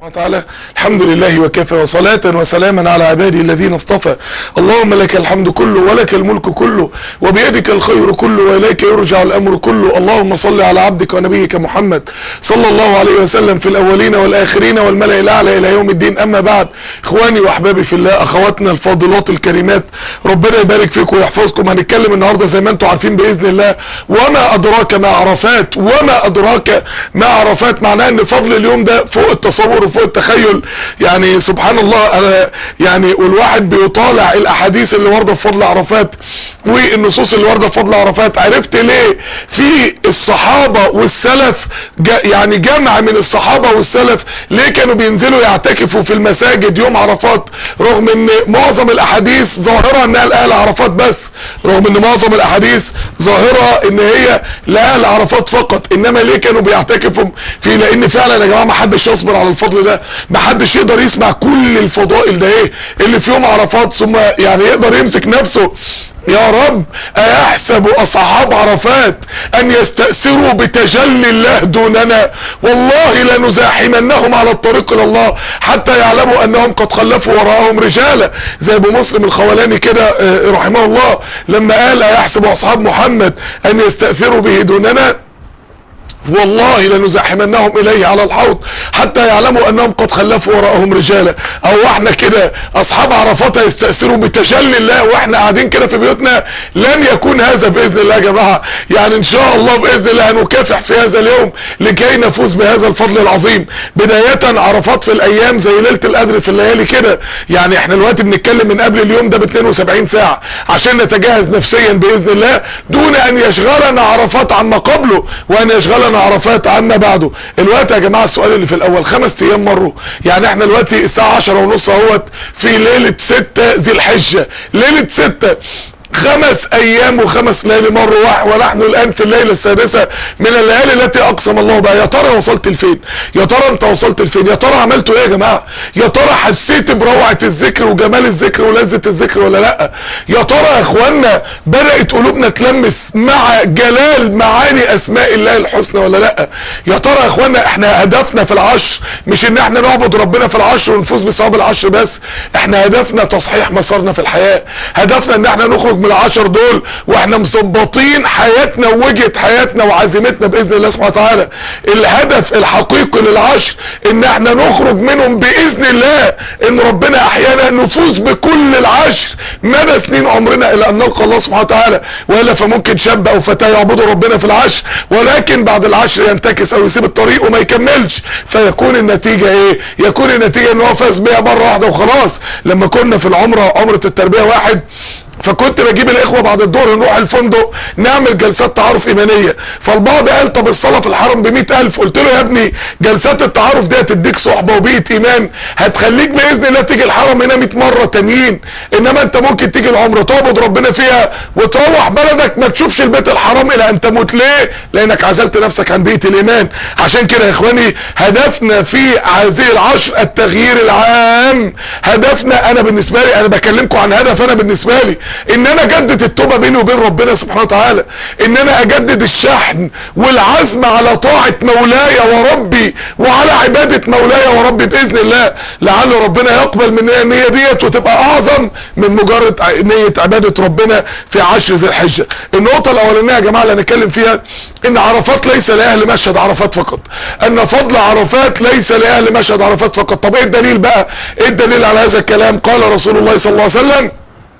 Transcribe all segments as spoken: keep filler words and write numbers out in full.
وتعالى. الحمد لله وكفى، وصلاة وسلاما على عبادي الذين اصطفى. اللهم لك الحمد كله ولك الملك كله وبيدك الخير كله وإليك يرجع الأمر كله. اللهم صل على عبدك ونبيك محمد صلى الله عليه وسلم في الأولين والآخرين والملأ الأعلى إلى يوم الدين. أما بعد، إخواني وأحبابي في الله، أخواتنا الفاضلات الكريمات، ربنا يبارك فيكم ويحفظكم. هنتكلم النهارده زي ما انتم عارفين بإذن الله، وما أدراك ما عرفات. وما أدراك ما عرفات معناه إن فضل اليوم ده فوق التصور وفوق التخيل. يعني سبحان الله، أنا يعني والواحد بيطالع الأحاديث اللي واردة في فضل عرفات والنصوص اللي واردة في فضل عرفات، عرفت ليه في الصحابة والسلف يعني جمع من الصحابة والسلف ليه كانوا بينزلوا يعتكفوا في المساجد يوم عرفات، رغم ان معظم الاحاديث ظاهرة انها لأهل عرفات بس، رغم ان معظم الاحاديث ظاهرة ان هي لأهل عرفات فقط، انما ليه كانوا بيعتكفوا فيه؟ لان فعلا يا جماعة ما حدش يصبر على الفضل ده، ما حدش يقدر يسمع كل الفضائل ده ايه اللي في يوم عرفات ثم يعني يقدر يمسك نفسه. يا رب، أيحسب أصحاب عرفات أن يستأثروا بتجلي الله دوننا؟ والله لنزاحمنهم على الطريق إلى الله حتى يعلموا أنهم قد خلفوا وراءهم رجالا، زي أبو مسلم الخولاني كده رحمه الله لما قال أيحسب أصحاب محمد أن يستأثروا به دوننا؟ والله لنزاحمنهم اليه على الحوض حتى يعلموا انهم قد خلفوا وراءهم رجالا. او احنا كده اصحاب عرفات يستأثروا بتجلي الله واحنا قاعدين كده في بيوتنا؟ لن يكون هذا باذن الله يا جماعه. يعني ان شاء الله باذن الله هنكافح في هذا اليوم لكي نفوز بهذا الفضل العظيم. بدايه عرفات في الايام زي ليله القدر في الليالي كده، يعني احنا دلوقتي بنتكلم من قبل اليوم ده ب اتنين وسبعين ساعه عشان نتجهز نفسيا باذن الله، دون ان يشغلنا عرفات عما قبله وان يشغلنا عرفات عما بعده. الوقت يا جماعه السؤال اللي في الاول، خمس ايام مروا، يعني احنا دلوقتي الساعه عشرة ونص اهوت في ليله ستة ذي الحجه، ليله ستة، خمس ايام وخمس ليالي مروا ونحن الان في الليله السادسه من الليالي التي اقسم الله بها. يا ترى وصلت لفين؟ يا ترى انت وصلت لفين؟ يا ترى عملتوا ايه يا جماعه؟ يا ترى حسيت بروعه الذكر وجمال الذكر ولذه الذكر ولا لا؟ يا ترى يا اخوانا بدات قلوبنا تلمس مع جلال معاني اسماء الله الحسنى ولا لا؟ يا ترى يا اخوانا احنا هدفنا في العشر مش ان احنا نعبد ربنا في العشر ونفوز بثواب العشر بس، احنا هدفنا تصحيح مسارنا في الحياه، هدفنا ان احنا نخرج من العشر دول واحنا مظبطين حياتنا ووجهة حياتنا وعزيمتنا باذن الله سبحانه وتعالى. الهدف الحقيقي للعشر ان احنا نخرج منهم باذن الله، ان ربنا احيانا نفوز بكل العشر مدى سنين عمرنا الى ان نلقى الله سبحانه وتعالى. والا فممكن شاب او فتاه يعبدوا ربنا في العشر ولكن بعد العشر ينتكس او يسيب الطريق وما يكملش، فيكون النتيجه ايه؟ يكون النتيجه ان هو فاز بيها مره واحده وخلاص. لما كنا في العمره، عمره التربيه واحد، فكنت بجيب الاخوه بعد الظهر نروح الفندق نعمل جلسات تعارف ايمانيه، فالبعض قال طب الصلاه في الحرم ب مئة ألف، قلت له يا ابني جلسات التعارف دي هتديك صحبه وبيئه ايمان هتخليك باذن الله تيجي الحرم هنا مئة مره تانيين، انما انت ممكن تيجي العمره تعبد ربنا فيها وتروح بلدك ما تشوفش البيت الحرام الى ان تموت. ليه؟ لانك عزلت نفسك عن بيئه الايمان. عشان كده يا اخواني هدفنا في هذه العشر التغيير العام. هدفنا انا بالنسبه لي، انا بكلمكم عن هدف انا بالنسبه لي، ان انا اجدد التوبه بيني وبين ربنا سبحانه وتعالى، ان انا اجدد الشحن والعزم على طاعه مولاي وربي وعلى عباده مولاي وربي باذن الله، لعل ربنا يقبل مننا النيه ديت وتبقى اعظم من مجرد نيه عباده ربنا في عشر ذي الحجه. النقطه الاولانيه يا جماعه اللي هنتكلم فيها ان عرفات ليس لاهل مشهد عرفات فقط، ان فضل عرفات ليس لاهل مشهد عرفات فقط. طب ايه الدليل بقى؟ ايه الدليل على هذا الكلام؟ قال رسول الله صلى الله عليه وسلم: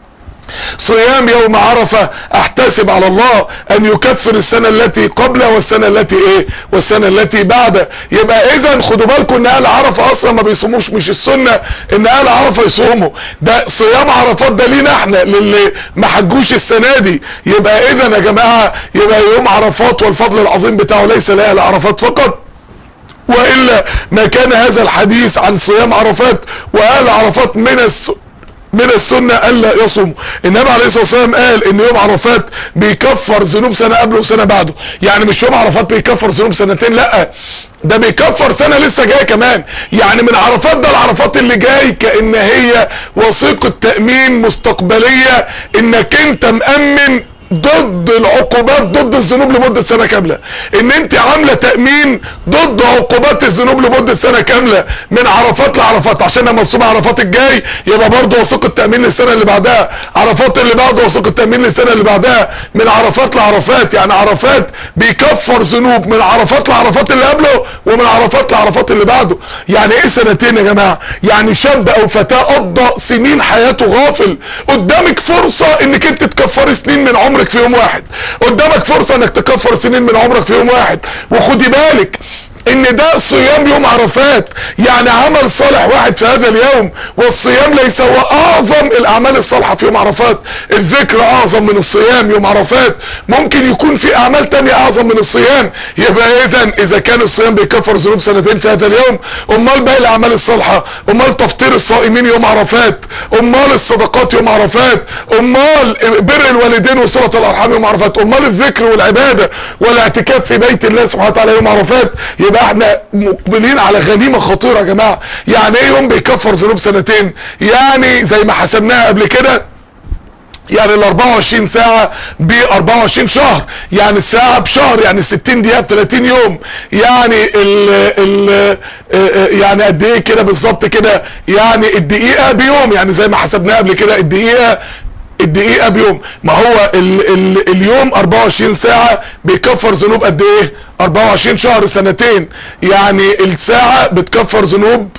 صيام يوم عرفة احتسب على الله ان يكفر السنة التي قبله والسنة التي ايه والسنة التي بعده. يبقى اذا خدوا بالكم ان اهل عرفة اصلا ما بيصوموش، مش السنة ان اهل عرفة يصوموا، ده صيام عرفات ده لينا احنا للي ما حجوش السنة دي. يبقى اذا يا جماعة يبقى يوم عرفات والفضل العظيم بتاعه ليس لاهل عرفات فقط، والا ما كان هذا الحديث عن صيام عرفات واهل عرفات من الس من السنة ألا يصوم. النبي عليه الصلاة والسلام قال ان يوم عرفات بيكفر ذنوب سنة قبله وسنة بعده، يعني مش يوم عرفات بيكفر ذنوب سنتين، لا ده بيكفر سنة لسه جاية كمان. يعني من عرفات ده العرفات اللي جاي كأن هي وثيقة تأمين مستقبلية انك انت مأمن ضد العقوبات ضد الذنوب لمدة سنة كاملة، ان انت عاملة تأمين ضد عقوبات الذنوب لمدة سنة كاملة من عرفات لعرفات، عشان لما تصوم عرفات الجاي يبقى برضه وثيقة تأمين للسنة اللي بعدها، عرفات اللي بعده وثيقة تأمين للسنة اللي بعدها، من عرفات لعرفات. يعني عرفات بيكفر ذنوب من عرفات لعرفات اللي قبله ومن عرفات لعرفات اللي بعده. يعني ايه سنتين يا جماعة؟ يعني شاب او فتاة قضى سنين حياته غافل، قدامك فرصة انك انت تكفري سنين من عمرك في يوم واحد، قدامك فرصة انك تكفر سنين من عمرك في يوم واحد. وخدي بالك ان ده صيام يوم عرفات، يعني عمل صالح واحد في هذا اليوم، والصيام ليس هو اعظم الاعمال الصالحة في يوم عرفات، الذكر اعظم من الصيام يوم عرفات، ممكن يكون في اعمال تانية اعظم من الصيام. يبقى اذا اذا كان الصيام بيكفر ذنوب سنتين في هذا اليوم، امال باقي الاعمال الصالحة، امال تفطير الصائمين يوم عرفات، امال الصدقات يوم عرفات، امال بر الوالدين وصلة الارحام يوم عرفات، امال الذكر والعبادة والاعتكاف في بيت الله سبحانه وتعالى يوم عرفات. يبقى احنا مقبلين على غنيمة خطيرة يا جماعة. يعني ايه يوم بيكفر ذنوب سنتين؟ يعني زي ما حسبناها قبل كده، يعني ال اربعة وعشرين ساعة ب اربعة وعشرين شهر، يعني الساعة بشهر، يعني ستين دقيقة ب تلاتين يوم، يعني ال ال يعني قد ايه كده بالظبط كده؟ يعني الدقيقة بيوم، يعني زي ما حسبناها قبل كده الدقيقة الدقيقة بيوم. ما هو ال ال اليوم اربعة وعشرين ساعة بيكفر ذنوب قد ايه؟ اربعة وعشرين شهر سنتين. يعني الساعة بتكفر ذنوب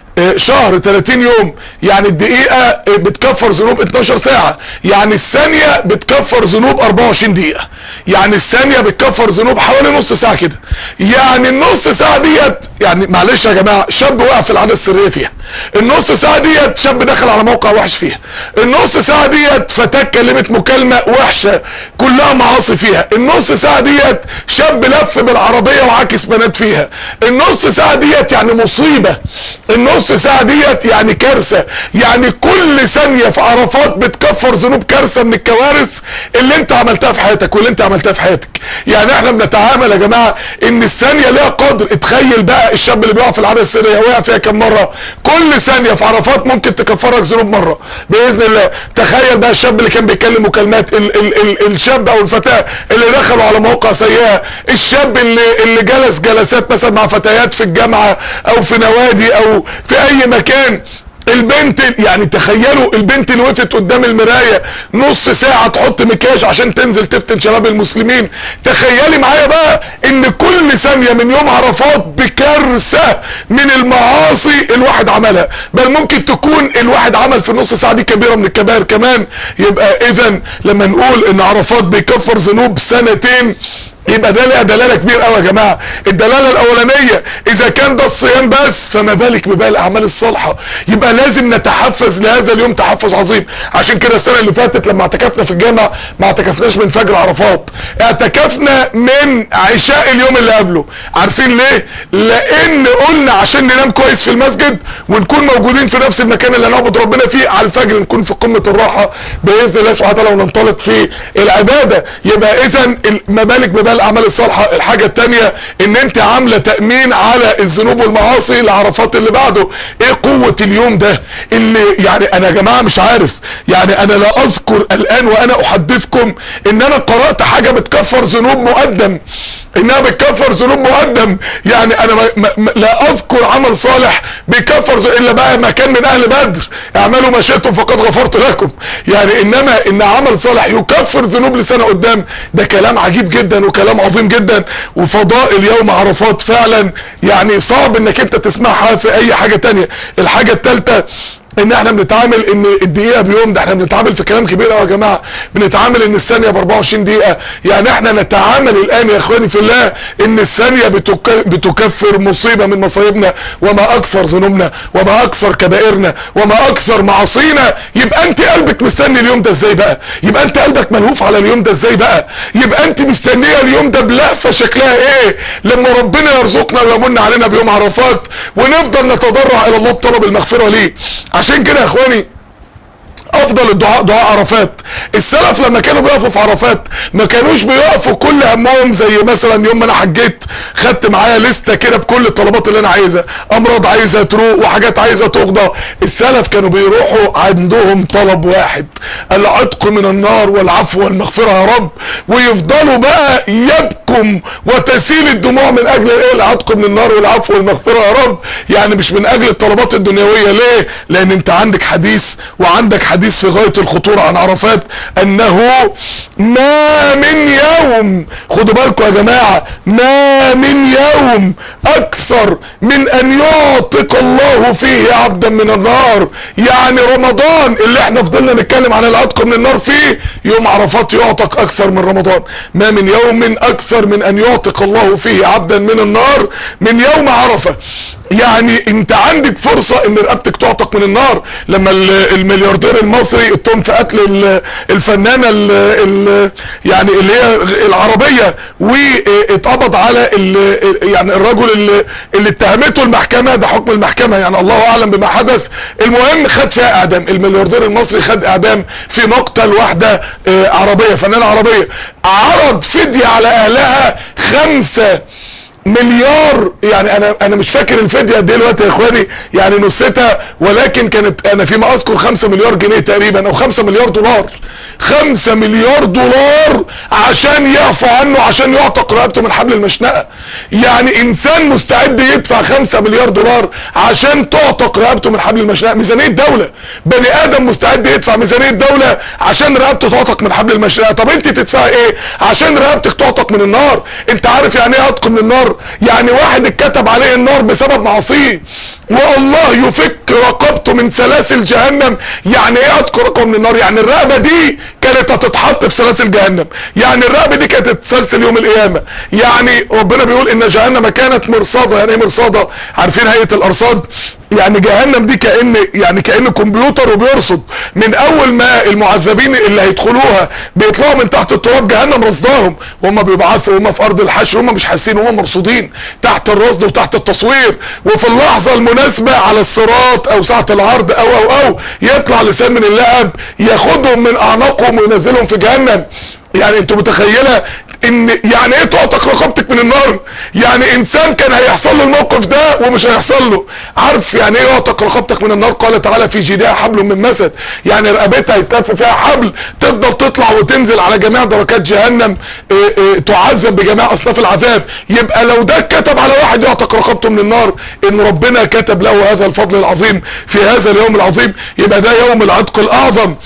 شهر تلاتين يوم، يعني الدقيقة بتكفر ذنوب اتناشر ساعة، يعني الثانية بتكفر ذنوب اربعة وعشرين دقيقة، يعني الثانية بتكفر ذنوب حوالي نص ساعة كده. يعني النص ساعة ديت، يعني معلش يا جماعة، شاب وقع في العادة السرية فيها، النص ساعة ديت شاب دخل على موقع وحش فيها، النص ساعة ديت فتاة كلمت مكالمة وحشة كلها معاصي فيها، النص ساعة ديت شاب لف بالعربية وعاكس بنات فيها، النص ساعة ديت يعني مصيبة، النص نص ساعة ديت يعني كارثة. يعني كل ثانية في عرفات بتكفر ذنوب كارثة من الكوارث اللي انت عملتها في حياتك واللي انت عملتها في حياتك. يعني احنا بنتعامل يا جماعة ان الثانية ليها قدر. اتخيل بقى الشاب اللي بيقع في العادة السرية وقع فيها كم مرة؟ كل ثانية في عرفات ممكن تكفرك ذنوب مرة بإذن الله. تخيل بقى الشاب اللي كان بيتكلم مكالمات، ال ال ال الشاب او الفتاة اللي دخلوا على مواقع سيئة، الشاب اللي اللي جلس جلسات مثلا مع فتيات في الجامعة او في نوادي او في اي مكان، البنت يعني تخيلوا البنت اللي وقفت قدام المراية نص ساعة تحط مكياج عشان تنزل تفتن شباب المسلمين. تخيلي معايا بقى ان كل ثانية من يوم عرفات بكارثة من المعاصي الواحد عملها، بل ممكن تكون الواحد عمل في النص ساعة دي كبيرة من الكبائر كمان. يبقى اذا لما نقول ان عرفات بيكفر ذنوب سنتين، يبقى ده لها دلاله كبير قوي يا جماعه. الدلاله الاولانيه اذا كان ده الصيام بس، فما بالك بباقي الاعمال الصالحه. يبقى لازم نتحفز لهذا اليوم تحفز عظيم. عشان كده السنه اللي فاتت لما اعتكفنا في الجامع ما اعتكفناش من فجر عرفات، اعتكفنا من عشاء اليوم اللي قبله. عارفين ليه؟ لان قلنا عشان ننام كويس في المسجد ونكون موجودين في نفس المكان اللي نعبد ربنا فيه، على الفجر نكون في قمه الراحه باذن الله سبحانه وتعالى وننطلق في العباده. يبقى اذا ما بالك بباقي الاعمال الصالحه. الحاجه الثانيه ان انت عامله تامين على الذنوب والمعاصي لعرفات اللي بعده. ايه قوه اليوم ده اللي يعني انا يا جماعه مش عارف، يعني انا لا اذكر الان وانا احدثكم ان انا قرات حاجه بتكفر ذنوب مقدم، انها بتكفر ذنوب مقدم. يعني انا ما ما لا اذكر عمل صالح بيكفر الا بقى ما كان من اهل بدر، اعملوا ما شئتم فقد غفرت لكم. يعني انما ان عمل صالح يكفر ذنوب لسنه قدام، ده كلام عجيب جدا وكلام عظيم جدا. وفضائل يوم عرفات فعلا يعني صعب انك انت تسمعها في اي حاجه تانية. الحاجه الثالثه ان احنا بنتعامل ان الدقيقه بيوم، ده احنا بنتعامل في كلام كبير قوي يا جماعه. بنتعامل ان الثانيه ب اربعة وعشرين دقيقه. يعني احنا نتعامل الان يا اخواني في الله ان الثانيه بتك... بتكفر مصيبه من مصايبنا، وما اكثر ذنوبنا وما اكثر كبائرنا وما اكثر معاصينا. يبقى انت قلبك مستني اليوم ده ازاي بقى؟ يبقى انت قلبك ملهوف على اليوم ده ازاي بقى؟ يبقى انت مستنيه اليوم ده بلهفه شكلها ايه لما ربنا يرزقنا ويمن علينا بيوم عرفات ونفضل نتضرع الى الله بطلب المغفره ليه. عشان كده يا اخواني افضل الدعاء دعاء عرفات. السلف لما كانوا بيقفوا في عرفات ما كانوش بيقفوا كل همهم زي مثلا يوم ما انا حجيت خدت معايا لستة كده بكل الطلبات اللي انا عايزها، امراض عايزة تروق وحاجات عايزة تقضى. السلف كانوا بيروحوا عندهم طلب واحد، العتق من النار والعفو والمغفرة يا رب، ويفضلوا بقى يبكم وتسيل الدموع من اجل ايه؟ العتق من النار والعفو والمغفرة يا رب. يعني مش من اجل الطلبات الدنيوية. ليه؟ لان انت عندك حديث وعندك حديث في غاية الخطورة عن عرفات، انه ما من يوم، خدوا بالكم يا جماعة، ما من يوم اكثر من ان يعتق الله فيه عبدا من النار. يعني رمضان اللي احنا فضلنا نتكلم عن العتق من النار فيه، يوم عرفات يعتق اكثر من رمضان. ما من يوم اكثر من ان يعتق الله فيه عبدا من النار من يوم عرفة. يعني انت عندك فرصة ان رقبتك تعتق من النار. لما الملياردير المصري اتهم في قتل الفنانة ال ال يعني اللي هي العربية، واتقبض على ال يعني الرجل اللي, اللي اتهمته المحكمة، ده حكم المحكمة يعني الله اعلم بما حدث، المهم خد فيها اعدام. الملياردير المصري خد اعدام في مقتل واحدة عربية، فنانة عربية، عرض فدية على اهلها خمسة مليار. يعني انا انا مش فاكر الفدية قد ايه دلوقتي يا اخواني، يعني نصتها، ولكن كانت انا فيما اذكر خمسة مليار جنيه تقريبا او خمسة مليار دولار. خمسة مليار دولار عشان يعفو عنه، عشان يعتق رقبته من حبل المشنقة. يعني انسان مستعد يدفع خمسة مليار دولار عشان تعتق رقبته من حبل المشنقة. ميزانية دولة، بني ادم مستعد يدفع ميزانية دولة عشان رقبته تعتق من حبل المشنقة. طب انت تدفع ايه عشان رقبتك تعتق من النار؟ انت عارف يعني ايه عتق من النار؟ يعني واحد اتكتب عليه النار بسبب معصيه والله يفك رقبته من سلاسل جهنم. يعني ايه عتق رقبه من النار؟ يعني الرقبه دي كانت هتتحط في سلاسل جهنم، يعني الرقبه دي كانت هتتسلسل يوم القيامه. يعني ربنا بيقول ان جهنم كانت مرصاده. يعني ايه مرصاده؟ عارفين هيئه الارصاد؟ يعني جهنم دي كأن يعني كأن كمبيوتر وبيرصد من اول ما المعذبين اللي هيدخلوها بيطلعوا من تحت التراب، جهنم رصداهم وهم بيبعثوا وهم في ارض الحشر، هم مش حاسين، هم مرصودين تحت الرصد وتحت التصوير. وفي اللحظه المناسبه على الصراط او ساعه العرض او او او يطلع لسان من اللهب ياخدهم من اعناقهم وينزلهم في جهنم. يعني انتوا متخيله ان يعني ايه تعتق رقبتك من النار؟ يعني انسان كان هيحصل له الموقف ده ومش هيحصل له. عارف يعني ايه يعتق رقبتك من النار؟ قال تعالى في جيدها حبل من مسد. يعني رقبتها يتلف فيها حبل تفضل تطلع وتنزل على جميع دركات جهنم، اه اه تعذب بجميع اصناف العذاب. يبقى لو ده كتب على واحد يعتق رقبته من النار ان ربنا كتب له هذا الفضل العظيم في هذا اليوم العظيم، يبقى ده يوم العتق الاعظم.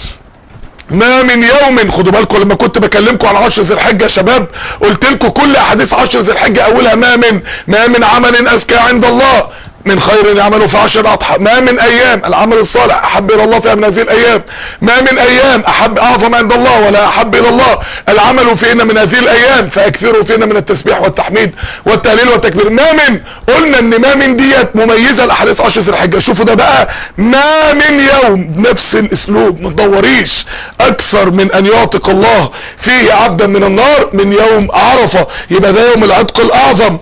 ما من يوم، خدوا بالكم لما كنت بكلمكم عن عشر ذي الحجه يا شباب قلت لكم كل احاديث عشر ذي الحجه اولها ما من ما من عمل ازكى عند الله من خير يعمله في عشر اضحى. ما من ايام العمل الصالح احب الى الله فيها من هذه الايام. ما من ايام احب اعظم عند الله ولا احب الى الله العمل فيهن من هذه الايام فاكثروا فيهن من التسبيح والتحميد والتهليل والتكبير. ما من، قلنا ان ما من ديت مميزه لاحاديث عشر ذي الحجه. شوفوا ده بقى، ما من يوم بنفس الاسلوب ما تدوريش اكثر من ان يعتق الله فيه عبدا من النار من يوم عرفه. يبقى ده يوم العتق الاعظم.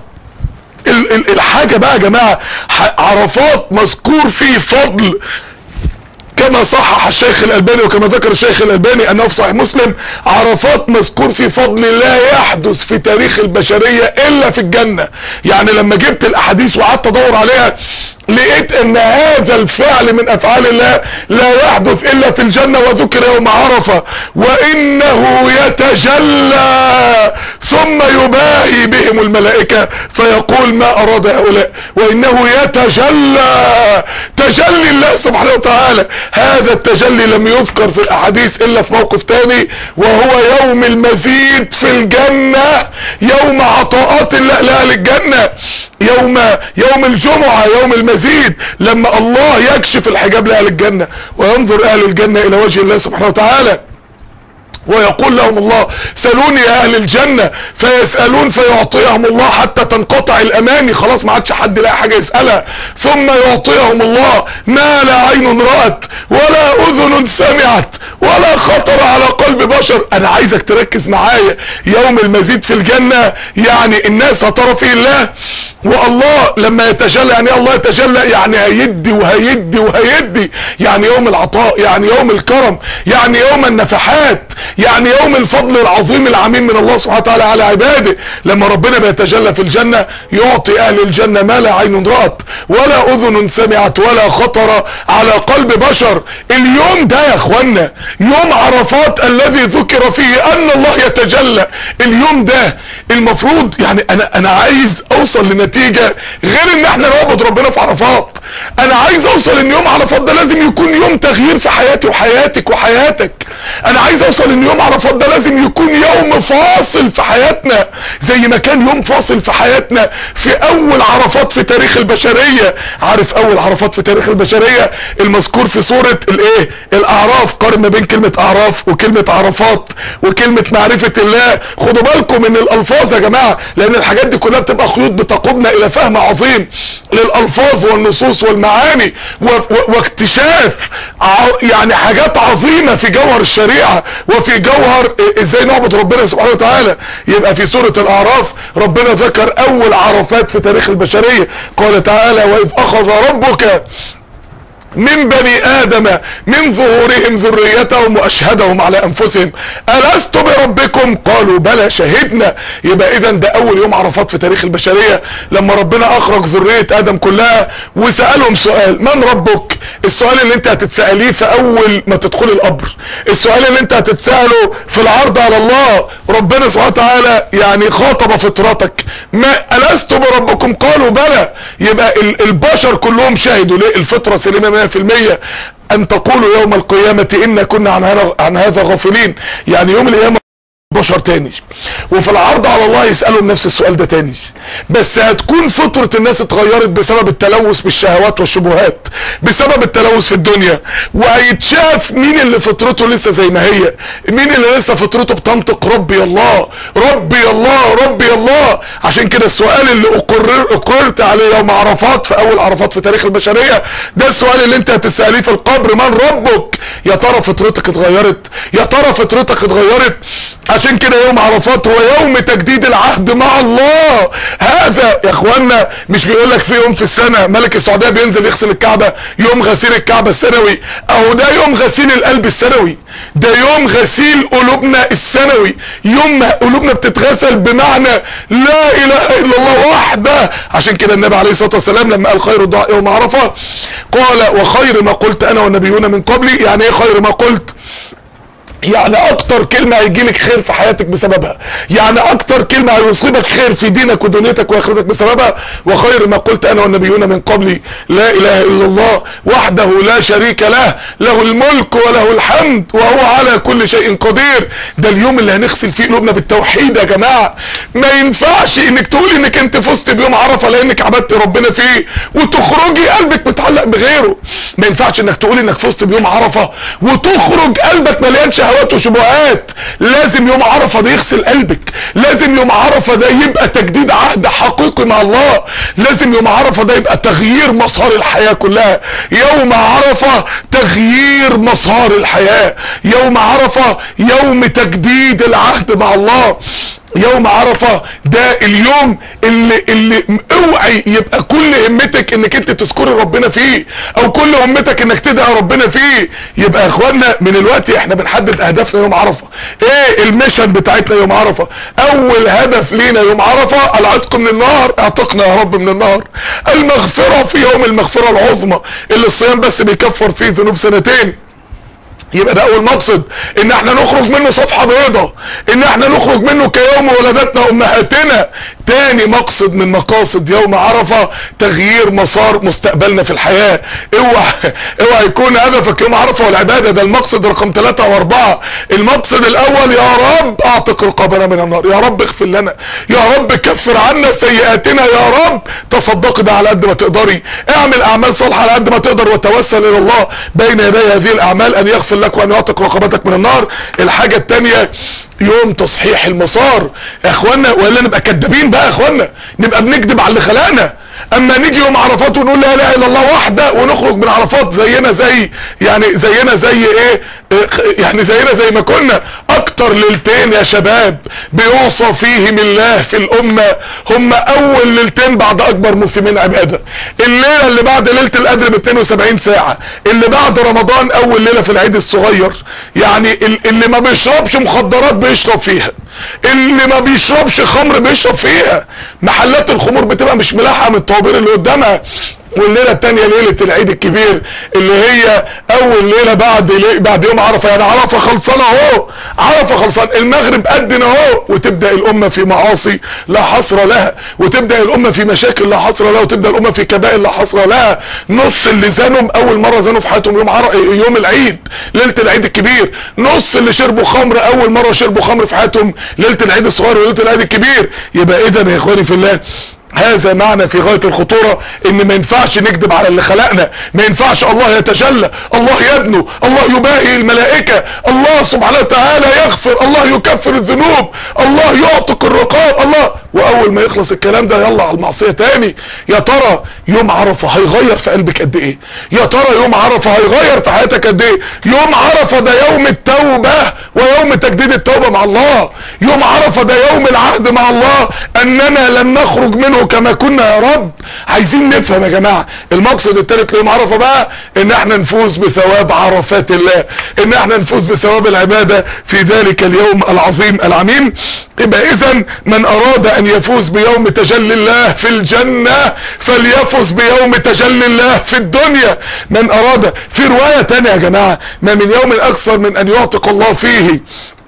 الحاجة بقى يا جماعة، عرفات مذكور فيه فضل كما صحح الشيخ الألباني وكما ذكر الشيخ الألباني أنه في صحيح مسلم، عرفات مذكور في فضل لا يحدث في تاريخ البشرية إلا في الجنة. يعني لما جبت الأحاديث وقعدت أدور عليها لقيت ان هذا الفعل من افعال الله لا يحدث الا في الجنة، وذكر يوم عرفة وانه يتجلى ثم يباهي بهم الملائكة فيقول ما اراد هؤلاء، وانه يتجلى تجلي الله سبحانه وتعالى. هذا التجلي لم يذكر في الاحاديث الا في موقف تاني، وهو يوم المزيد في الجنة، يوم عطاءات الله لاهل الجنة، يوم يوم الجمعة، يوم المزيد لما الله يكشف الحجاب لاهل الجنة وينظر اهل الجنة الى وجه الله سبحانه وتعالى ويقول لهم الله سألوني يا اهل الجنة، فيسألون فيعطيهم الله حتى تنقطع الاماني، خلاص ما عادش حد لاقي حاجة يسألها، ثم يعطيهم الله ما لا عين رأت ولا اذن سمعت ولا خطر على قلب بشر. انا عايزك تركز معايا، يوم المزيد في الجنة يعني الناس هترى فيه الله، والله لما يتجلى يعني الله يتجلى يعني هيدي وهيدي وهيدي، يعني يوم العطاء، يعني يوم الكرم، يعني يوم النفحات، يعني يوم الفضل العظيم العميم من الله سبحانه وتعالى على عباده، لما ربنا بيتجلى في الجنة يعطي اهل الجنة ما لا عين رأت ولا اذن سمعت ولا خطر على قلب بشر. اليوم ده يا اخوانا يوم عرفات الذي ذكر فيه ان الله يتجلى، اليوم ده المفروض يعني انا انا عايز اوصل لنتيجة غير ان احنا نعبد ربنا في عرفات. انا عايز اوصل ان يوم عرفات ده لازم يكون يوم تغيير في حياتي وحياتك وحياتك. انا عايز اوصل ان يوم عرفات ده لازم يكون يوم فاصل في حياتنا، زي ما كان يوم فاصل في حياتنا في اول عرفات في تاريخ البشرية. عارف اول عرفات في تاريخ البشرية المذكور في سورة الايه الاعراف، قارن ما بين كلمة اعراف وكلمة عرفات وكلمة معرفة الله. خدوا بالكم من الالفاظ يا جماعة، لان الحاجات دي كلها بتبقى خيوط بتقودنا الى فهم عظيم للالفاظ والنصوص والمعاني واكتشاف يعني حاجات عظيمة في جوهر الشريعة وفي جوهر ازاي نعبد ربنا سبحانه وتعالى. يبقى في سورة الاعراف ربنا ذكر اول عرفات في تاريخ البشرية، قال تعالى واذ اخذ ربك من بني آدم من ظهورهم ذريتهم وأشهدهم على أنفسهم ألست بربكم قالوا بلى شهدنا. يبقى إذا ده أول يوم عرفات في تاريخ البشرية، لما ربنا أخرج ذرية آدم كلها وسألهم سؤال من ربك؟ السؤال اللي أنت هتتسأليه في أول ما تدخل القبر، السؤال اللي أنت هتتسأله في العرض على الله. ربنا سبحانه وتعالى يعني خاطب فطرتك، ما ألست بربكم قالوا بلى. يبقى البشر كلهم شهدوا ليه؟ الفطرة سليمة مية في المية ان تقولوا يوم القيامة إنا كنا عن هذا عن هذا غافلين. يعني يوم القيامة بشر تاني وفي العرض على الله يسألوا نفس السؤال ده تاني، بس هتكون فطرة الناس اتغيرت بسبب التلوث بالشهوات والشبهات، بسبب التلوث في الدنيا، وهيتشاف مين اللي فطرته لسه زي ما هي، مين اللي لسه فطرته بتنطق ربي الله ربي الله ربي الله. عشان كده السؤال اللي اقرر اقررت عليه يوم عرفات في اول عرفات في تاريخ البشرية ده السؤال اللي انت هتسأليه في القبر، من ربك؟ يا ترى فطرتك اتغيرت؟ يا ترى فطرتك اتغيرت؟ عشان كده يوم عرفات هو يوم تجديد العهد مع الله. هذا يا اخوانا مش بيقول لك في يوم في السنة ملك السعودية بينزل يغسل الكعبة يوم غسيل الكعبة السنوي، اهو ده يوم غسيل القلب السنوي، ده يوم غسيل قلوبنا السنوي، يوم قلوبنا بتتغسل بمعنى لا اله الا الله وحده. عشان كده النبي عليه الصلاة والسلام لما قال خير الدعاء يوم عرفة قال وخير ما قلت انا والنبيون من قبلي. يعني ايه خير ما قلت؟ يعني اكتر كلمة هيجيلك خير في حياتك بسببها، يعني اكتر كلمة هيصيبك خير في دينك ودنيتك واخرتك بسببها. وخير ما قلت انا والنبيون من قبلي لا اله الا الله وحده لا شريك له له الملك وله الحمد وهو على كل شيء قدير. ده اليوم اللي هنغسل فيه قلوبنا بالتوحيد يا جماعة. ما ينفعش انك تقولي انك انت فزت بيوم عرفة لانك عبدت ربنا فيه وتخرجي قلبك متعلق بغيره. ما ينفعش انك تقولي انك فزت بيوم عرفة وتخرج قلبك مليان شهوات وشبهات. لازم يوم عرفة ده يغسل قلبك، لازم يوم عرفة ده يبقى تجديد عهد حقيقي مع الله، لازم يوم عرفة ده يبقى تغيير مسار الحياة كلها. يوم عرفة تغيير مسار الحياة، يوم عرفة يوم تجديد العهد مع الله. يوم عرفة ده اليوم اللي اللي اوعي يبقى كل همتك انك انت تذكري ربنا فيه، او كل همتك انك تدعي ربنا فيه. يبقى يا اخوانا من الوقت احنا بنحدد اهدافنا يوم عرفة. ايه الميشن بتاعتنا يوم عرفة؟ اول هدف لينا يوم عرفة العتق من النار، اعتقنا يا رب من النار. المغفرة في يوم المغفرة العظمى اللي الصيام بس بيكفر فيه ذنوب سنتين. يبقى ده اول مقصد، ان احنا نخرج منه صفحة بيضة، ان احنا نخرج منه كيوم ولدتنا امهاتنا. تاني مقصد من مقاصد يوم عرفة تغيير مسار مستقبلنا في الحياة. اوعى اوعى يكون هدفك يوم عرفة والعبادة، ده المقصد رقم ثلاثة واربعة. المقصد الاول يا رب اعتق رقابنا من النار، يا رب اغفر لنا، يا رب كفر عنا سيئاتنا، يا رب تصدقي بقى على قد ما تقدري، اعمل اعمال صالحة على قد ما تقدر وتوسل الى الله بين يدي هذه الاعمال ان يغفر لك وان يعتق رقبتك من النار. الحاجة التانية يوم تصحيح المسار يا اخوانا، ولا نبقى كدابين بقى يا اخوانا، نبقى بنكذب على اللي خلقنا. اما نيجي يوم عرفات ونقول لا اله الا الله وحده ونخرج من عرفات زينا زي يعني زينا زي ايه يعني زينا زي ما كنا. اكتر ليلتين يا شباب بيوصى فيهم الله في الامه هم اول ليلتين بعد اكبر موسمين عباده. الليله اللي بعد ليله القدر ب اتنين وسبعين ساعه، اللي بعد رمضان اول ليله في العيد الصغير. يعني اللي ما بيشربش مخدرات بيشرب فيها، اللي ما بيشربش خمر بيشرب فيها، محلات الخمور بتبقى مش ملاحقه من الطوابير اللي قدامها. والليله الثانيه ليله العيد الكبير اللي هي اول ليله بعد لي بعد يوم عرفه. يعني عرفه خلصانه اهو، عرفه خلصان، المغرب قدنا اهو، وتبدا الامه في معاصي لا حصر لها، وتبدا الامه في مشاكل لا حصر لها، وتبدا الامه في كبائر لا حصر لها. نص اللي زانوا اول مره زانوا في حياتهم يوم عر... يوم العيد ليله العيد الكبير، نص اللي شربوا خمر اول مره شربوا خمر في حياتهم ليله العيد الصغير وليله العيد الكبير. يبقى اذا يا اخواني في الله هذا معنى في غاية الخطورة، ان ما ينفعش نكذب على اللي خلقنا، ما ينفعش الله يتجلى، الله يبنو، الله يباهي الملائكة، الله سبحانه وتعالى يغفر، الله يكفر الذنوب، الله يعتق الرقاب، الله. واول ما يخلص الكلام ده يلا على المعصية تاني. يا ترى يوم عرفة هيغير في قلبك قد ايه؟ يا ترى يوم عرفة هيغير في حياتك قد ايه؟ يوم عرفة ده يوم التوبة ويوم تجديد التوبة مع الله. يوم عرفة ده يوم العهد مع الله اننا لن نخرج منه كما كنا يا رب. عايزين نفهم يا جماعة المقصد الثالث ليوم عرفة بقى، ان احنا نفوز بثواب عرفات الله، ان احنا نفوز بثواب العبادة في ذلك اليوم العظيم العميم. يبقى اذا من اراد ان يفوز بيوم تجلي الله في الجنة فليفوز بيوم تجلي الله في الدنيا. من اراد، في رواية تانية يا جماعة، ما من يوم اكثر من ان يعتق الله فيه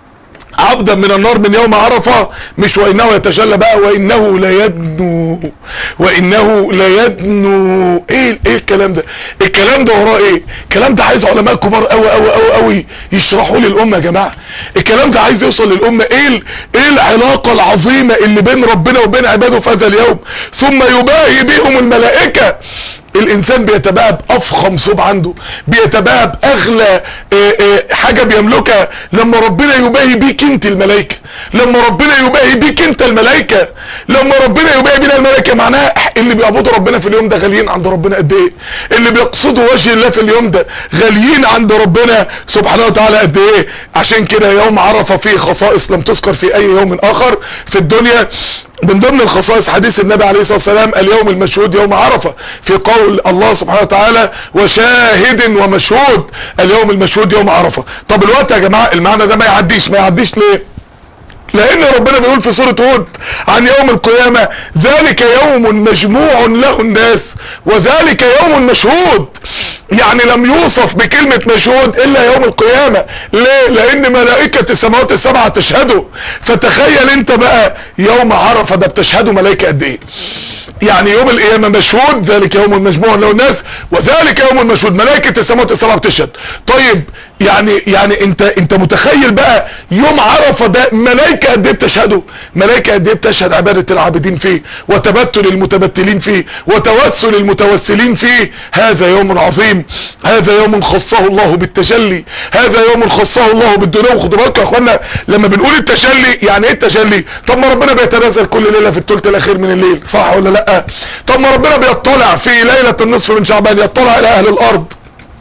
عبدا من النار من يوم عرفة، مش وانه يتجلى بقى، وانه لا يدنو، وانه لا يدنو. ايه ايه الكلام ده؟ الكلام ده وراه ايه؟ الكلام ده عايز علماء كبار قوي قوي قوي قوي يشرحوا للامه يا جماعه. الكلام ده عايز يوصل للامه ايه ايه العلاقه العظيمه اللي بين ربنا وبين عباده في هذا اليوم. ثم يباهي بهم الملائكه. الانسان بيتباهى بافخم ثوب عنده، بيتباهى باغلى حاجه بيملكها لما ربنا يباهي بيك انت الملائكه، لما ربنا يباهي بيك انت الملائكه، لما ربنا يباهي بينا الملائكه. معناها اللي بيعبدوا ربنا في اليوم ده غاليين عند ربنا قد ايه؟ اللي بيقصدوا وجه الله في اليوم ده غاليين عند ربنا سبحانه وتعالى قد ايه؟ عشان كده يوم عرفه فيه خصائص لم تذكر في اي يوم اخر في الدنيا. من ضمن الخصائص حديث النبي عليه الصلاة والسلام اليوم المشهود يوم عرفة، في قول الله سبحانه وتعالى وشاهد ومشهود، اليوم المشهود يوم عرفة. طب الوقت يا جماعة المعنى ده ما يعديش، ما يعديش ليه؟ لان ربنا بيقول في سورة هود عن يوم القيامة ذلك يوم مجموع له الناس وذلك يوم مشهود. يعني لم يوصف بكلمة مشهود الا يوم القيامة. ليه؟ لان ملائكة السماوات السبعة تشهده. فتخيل انت بقى يوم عرفة ده بتشهده ملائكة قد ايه؟ يعني يوم القيامة مشهود، ذلك يوم مجموع له الناس وذلك يوم مشهود، ملائكة السماوات السبعة بتشهد. طيب يعني يعني انت انت متخيل بقى يوم عرفة ده ملائكة قد ايه بتشهده؟ ملائكة قد ايه بتشهد عبادة العابدين فيه، وتبتل المتبتلين فيه، وتوسل المتوسلين فيه. هذا يوم عظيم، هذا يوم خصه الله بالتجلي، هذا يوم خصه الله بالدنيا. وخدوا بالكم يا اخوانا لما بنقول التجلي، يعني ايه التجلي؟ طب ما ربنا بيتنزل كل ليله في الثلث الاخير من الليل، صح ولا لا؟ طب ما ربنا بيطلع في ليله النصف من شعبان، يطلع الى اهل الارض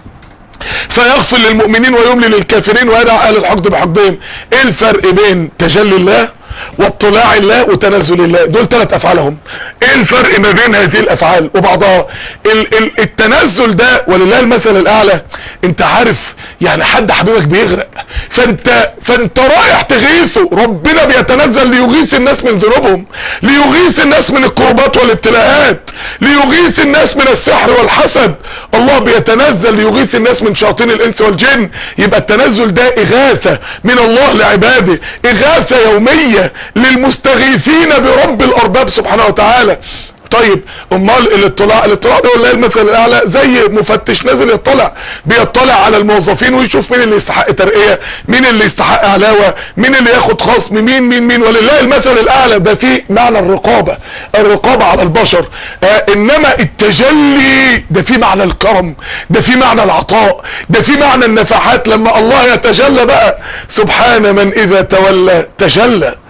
فيغفر للمؤمنين ويملي للكافرين ويدع اهل الحقد بحقدهم. ايه الفرق بين تجلي الله واطلاع الله وتنزل الله؟ دول ثلاث افعالهم. ايه الفرق ما بين هذه الافعال وبعضها؟ ال ال التنزل ده ولله المثل الاعلى. انت عارف يعني حد حبيبك بيغرق، فانت فانت رايح تغيثه، ربنا بيتنزل ليغيث الناس من ذنوبهم، ليغيث الناس من الكربات والابتلاءات، ليغيث الناس من السحر والحسد. الله بيتنزل ليغيث الناس من شياطين الانس والجن. يبقى التنزل ده اغاثة من الله لعباده، اغاثة يومية للمستغيثين برب الارباب سبحانه وتعالى. طيب امال الاطلاع؟ الاطلاع ده والله المثل الاعلى زي مفتش نازل يطلع، بيطلع على الموظفين ويشوف مين اللي يستحق ترقية، مين اللي يستحق علاوة، مين اللي ياخد خصم، مين مين مين ولله المثل الاعلى. ده فيه معنى الرقابة، الرقابة على البشر. آه انما التجلي ده فيه معنى الكرم، ده فيه معنى العطاء، ده فيه معنى النفحات. لما الله يتجلى بقى، سبحان من اذا تولى تجلى،